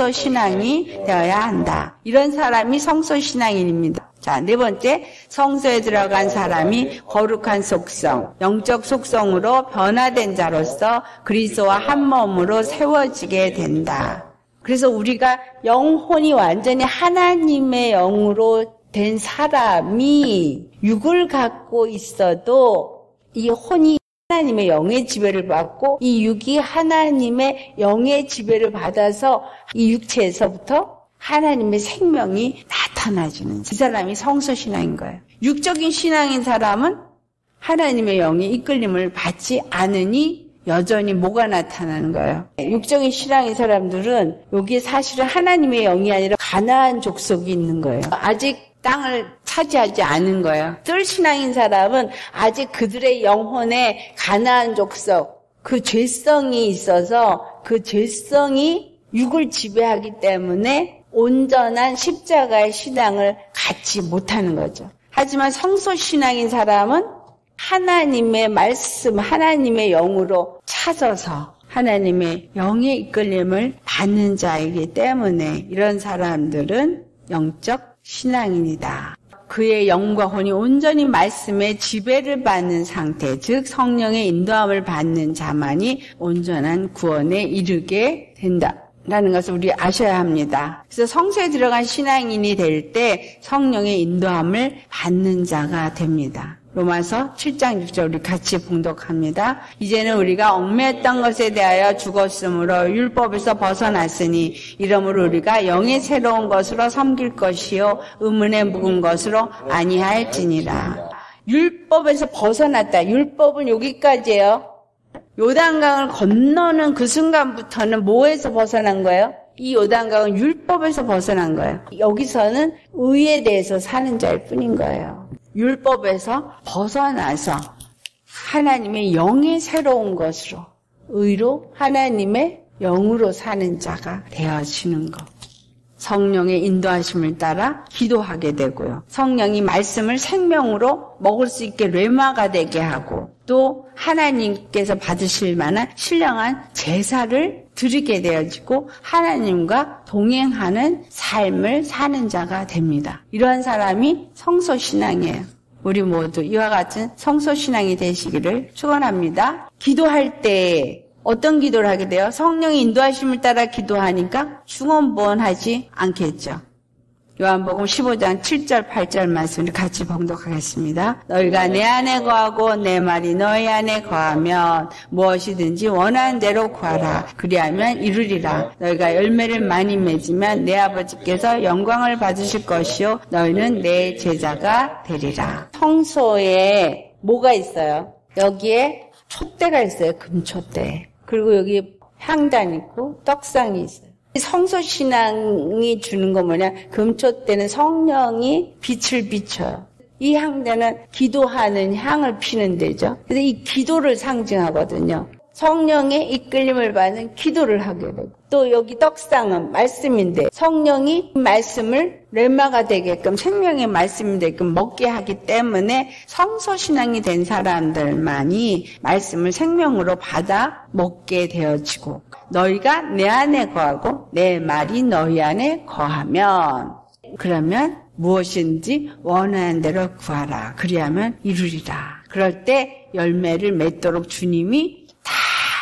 S1: 성소신앙이 되어야 한다. 이런 사람이 성소신앙인입니다. 자, 네 번째, 성소에 들어간 사람이 거룩한 속성, 영적 속성으로 변화된 자로서 그리스도와 한 몸으로 세워지게 된다. 그래서 우리가 영혼이 완전히 하나님의 영으로 된 사람이 육을 갖고 있어도 이 혼이 하나님의 영의 지배를 받고 이 육이 하나님의 영의 지배를 받아서 이 육체에서부터 하나님의 생명이 나타나주는 이 사람이 성소신앙인 거예요. 육적인 신앙인 사람은 하나님의 영이 이끌림을 받지 않으니 여전히 뭐가 나타나는 거예요. 육적인 신앙인 사람들은 여기 사실은 하나님의 영이 아니라 가나안 족속이 있는 거예요. 아직 땅을 차지하지 않은 거예요. 뜰 신앙인 사람은 아직 그들의 영혼에 가나안 족속, 그 죄성이 있어서 그 죄성이 육을 지배하기 때문에 온전한 십자가의 신앙을 갖지 못하는 거죠. 하지만 성소신앙인 사람은 하나님의 말씀, 하나님의 영으로 찾아서 하나님의 영의 이끌림을 받는 자이기 때문에 이런 사람들은 영적 신앙인이다. 그의 영과 혼이 온전히 말씀의 지배를 받는 상태, 즉 성령의 인도함을 받는 자만이 온전한 구원에 이르게 된다. 라는 것을 우리 아셔야 합니다. 그래서 성소에 들어간 신앙인이 될 때 성령의 인도함을 받는 자가 됩니다. 로마서 칠 장 육 절 우리 같이 봉독합니다. 이제는 우리가 얽매였던 것에 대하여 죽었으므로 율법에서 벗어났으니 이러므로 우리가 영의 새로운 것으로 섬길 것이요 의문에 묵은 것으로 아니할지니라. 율법에서 벗어났다. 율법은 여기까지예요. 요단강을 건너는 그 순간부터는 뭐에서 벗어난 거예요? 이 요단강은 율법에서 벗어난 거예요. 여기서는 의에 대해서 사는 자일 뿐인 거예요. 율법에서 벗어나서 하나님의 영의 새로운 것으로 의로 하나님의 영으로 사는 자가 되어지는 것. 성령의 인도하심을 따라 기도하게 되고요. 성령이 말씀을 생명으로 먹을 수 있게 뢰마가 되게 하고 또 하나님께서 받으실 만한 신령한 제사를 드리게 되어지고 하나님과 동행하는 삶을 사는 자가 됩니다. 이러한 사람이 성소신앙이에요. 우리 모두 이와 같은 성소신앙이 되시기를 축원합니다. 기도할 때 어떤 기도를 하게 돼요? 성령의 인도하심을 따라 기도하니까 중언부언하지 않겠죠. 요한복음 십오 장 칠 절 팔 절 말씀을 같이 봉독하겠습니다. 너희가 내 안에 거하고 내 말이 너희 안에 거하면 무엇이든지 원하는 대로 구하라. 그리하면 이루리라. 너희가 열매를 많이 맺으면 내 아버지께서 영광을 받으실 것이요 너희는 내 제자가 되리라. 성소에 뭐가 있어요? 여기에 촛대가 있어요. 금촛대. 그리고 여기 향단 있고 떡상이 있어요. 성소신앙이 주는 거 뭐냐? 금촛대는 성령이 빛을 비춰요. 이 향대는 기도하는 향을 피는 데죠. 그래서 이 기도를 상징하거든요. 성령의 이끌림을 받는 기도를 하게 되고, 또 여기 떡상은 말씀인데 성령이 말씀을 레마가 되게끔, 생명의 말씀이 되게끔 먹게 하기 때문에 성소신앙이 된 사람들만이 말씀을 생명으로 받아 먹게 되어지고, 너희가 내 안에 거하고 내 말이 너희 안에 거하면, 그러면 무엇인지 원하는 대로 구하라. 그리하면 이루리라. 그럴 때 열매를 맺도록 주님이 다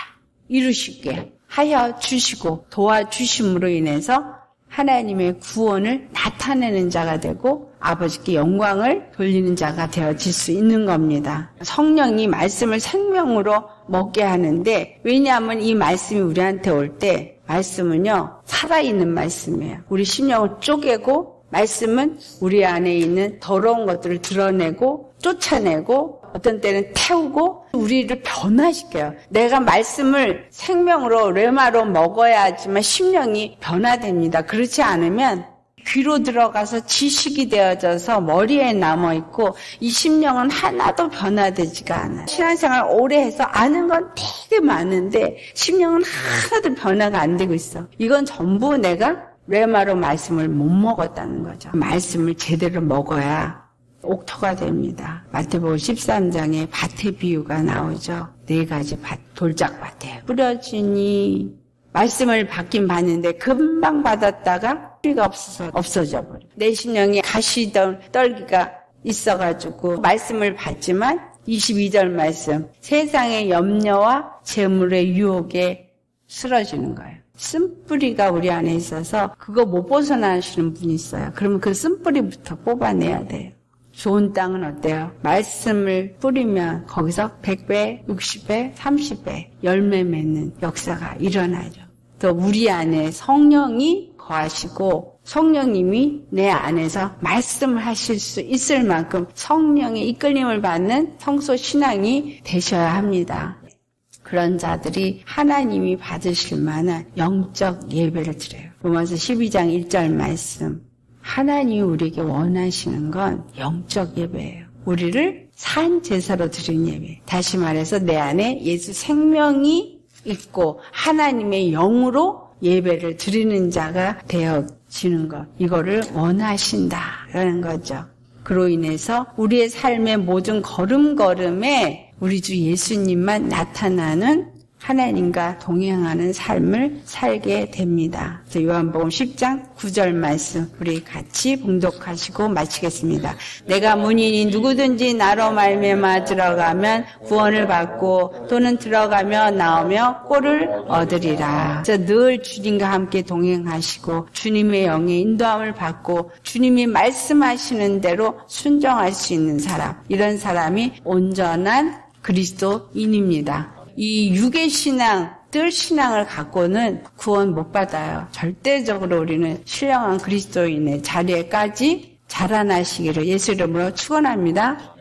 S1: 이루시게 하여 주시고 도와주심으로 인해서 하나님의 구원을 나타내는 자가 되고 아버지께 영광을 돌리는 자가 되어질 수 있는 겁니다. 성령이 말씀을 생명으로 먹게 하는데, 왜냐하면 이 말씀이 우리한테 올 때, 말씀은요 살아있는 말씀이에요. 우리 심령을 쪼개고, 말씀은 우리 안에 있는 더러운 것들을 드러내고 쫓아내고 어떤 때는 태우고 우리를 변화시켜요. 내가 말씀을 생명으로 레마로 먹어야지만 심령이 변화됩니다. 그렇지 않으면 귀로 들어가서 지식이 되어져서 머리에 남아있고 이 심령은 하나도 변화되지가 않아요. 신앙생활 오래 해서 아는 건 되게 많은데 심령은 하나도 변화가 안 되고 있어. 이건 전부 내가 레마로 말씀을 못 먹었다는 거죠. 말씀을 제대로 먹어야 옥토가 됩니다. 마태복음 십삼 장에 밭의 비유가 나오죠. 네 가지 밭, 돌짝밭에 뿌려지니 말씀을 받긴 받는데 금방 받았다가 뿌리가 없어서 없어져 버려. 내 심령에 가시던 떨기가 있어가지고 말씀을 받지만 이십이 절 말씀, 세상의 염려와 재물의 유혹에 쓰러지는 거예요. 쓴뿌리가 우리 안에 있어서 그거 못 벗어나시는 분이 있어요. 그러면 그 쓴뿌리부터 뽑아내야 돼요. 좋은 땅은 어때요? 말씀을 뿌리면 거기서 백 배, 육십 배, 삼십 배 열매 맺는 역사가 일어나죠. 또 우리 안에 성령이 거하시고 성령님이 내 안에서 말씀하실 수 있을 만큼 성령의 이끌림을 받는 성소 신앙이 되셔야 합니다. 그런 자들이 하나님이 받으실 만한 영적 예배를 드려요. 로마서 십이 장 일 절 말씀. 하나님이 우리에게 원하시는 건 영적 예배예요. 우리를 산 제사로 드리는 예배. 다시 말해서 내 안에 예수 생명이 있고 하나님의 영으로 예배를 드리는 자가 되어지는 것. 이거를 원하신다라는 거죠. 그로 인해서 우리의 삶의 모든 걸음걸음에 우리 주 예수님만 나타나는 하나님과 동행하는 삶을 살게 됩니다. 요한복음 십 장 구 절 말씀 우리 같이 봉독하시고 마치겠습니다. 내가 문이니 누구든지 나로 말미암아 들어가면 구원을 받고 또는 들어가며 나오며 꼴을 얻으리라. 그래서 늘 주님과 함께 동행하시고 주님의 영의 인도함을 받고 주님이 말씀하시는 대로 순종할 수 있는 사람, 이런 사람이 온전한 그리스도인입니다. 이 육의 신앙, 뜰 신앙을 갖고는 구원 못 받아요. 절대적으로 우리는 신령한 그리스도인의 자리에까지 자라나시기를 예수 이름으로 축원합니다.